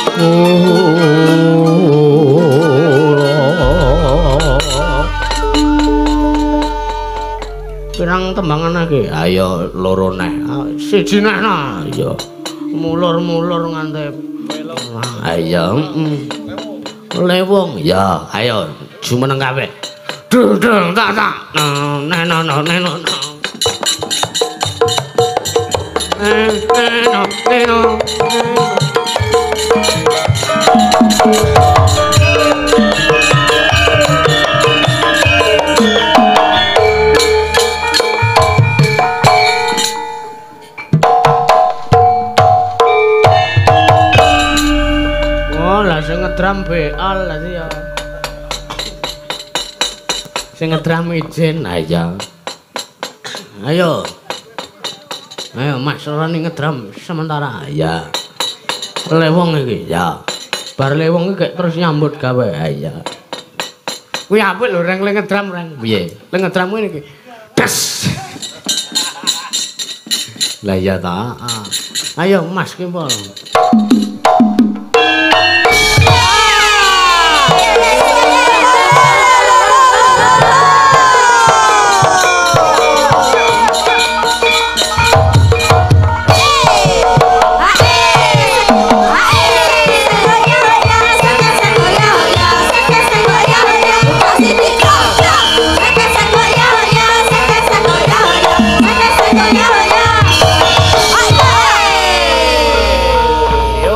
pirang tembangan lagi ayo loro neh siji neh nah ayo mulur-mulur nganti ayo lewong ya ayo jumeneng kabeh dung tak tak neh no no neh no no neh no neh no ngedram beal sih ya. Sing ngedram ijen ayo. Ayo. Ayo Mas Roni ngedram sementara ya. Lewong iki ya. Bar lewong iki terus nyambut gawe ayo. Kuwi apik lho reng le ngedram reng. Piye? Le ngedram ngene iki. Das. Lah ya ta. Ayo Mas ki pol. Yo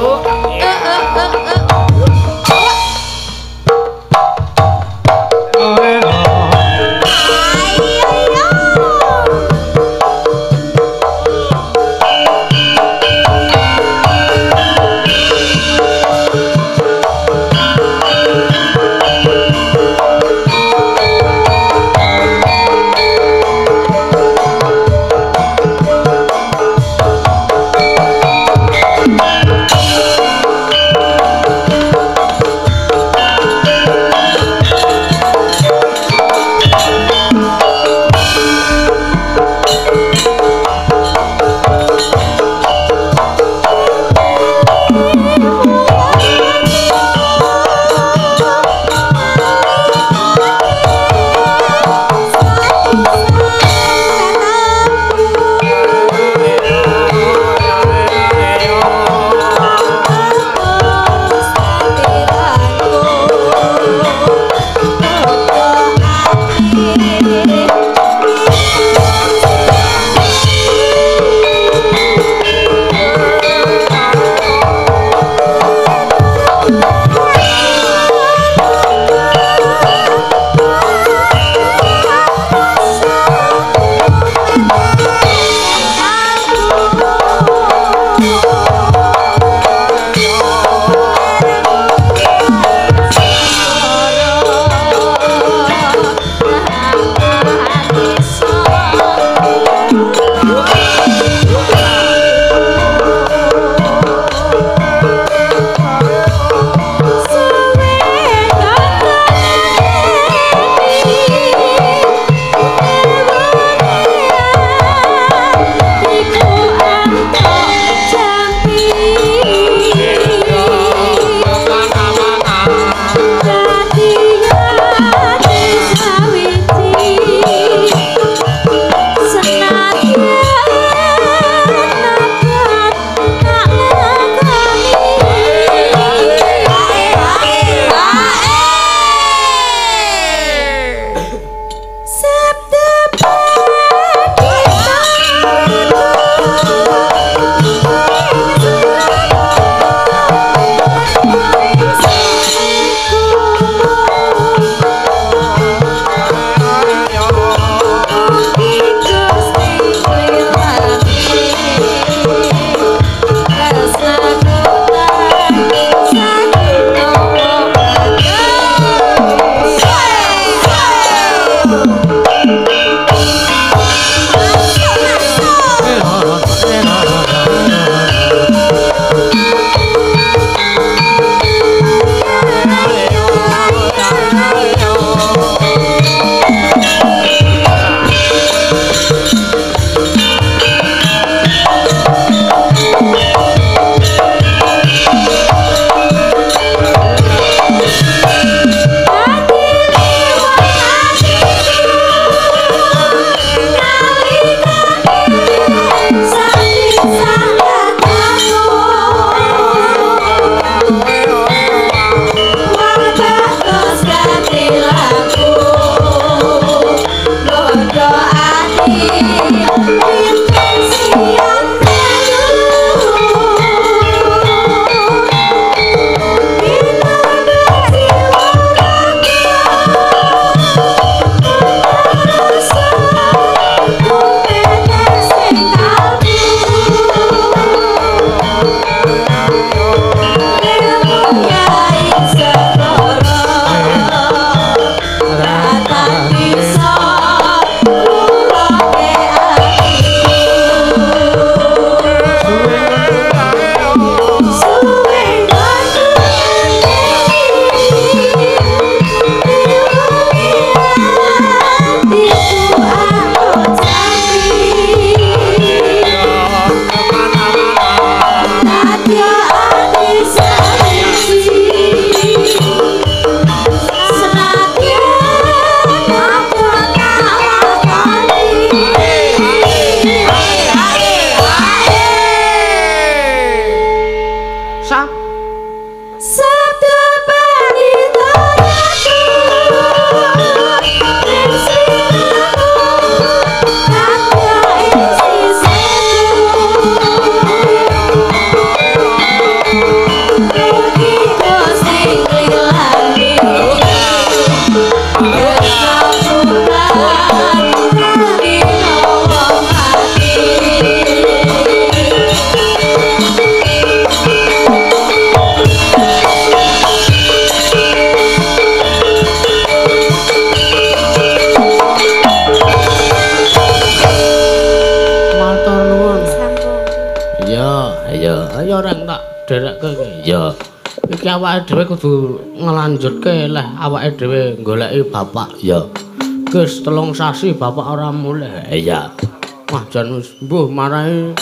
Ya, iki awake dhewe kudu ngelanjutke leh awake dhewe goleki bapak. Ya. Gus telung sasi bapak ora mulih. Iya. Wah jan wis mbuh marahi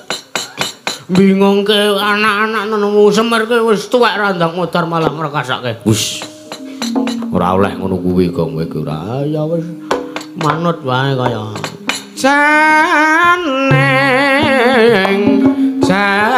bingungke anak-anak nemu semerke wis tuwek randang motor malah ngrekasake. Wis. Ora oleh ngono kuwi kok kowe iki ora. Ya wis manut wae kaya. Janeng jan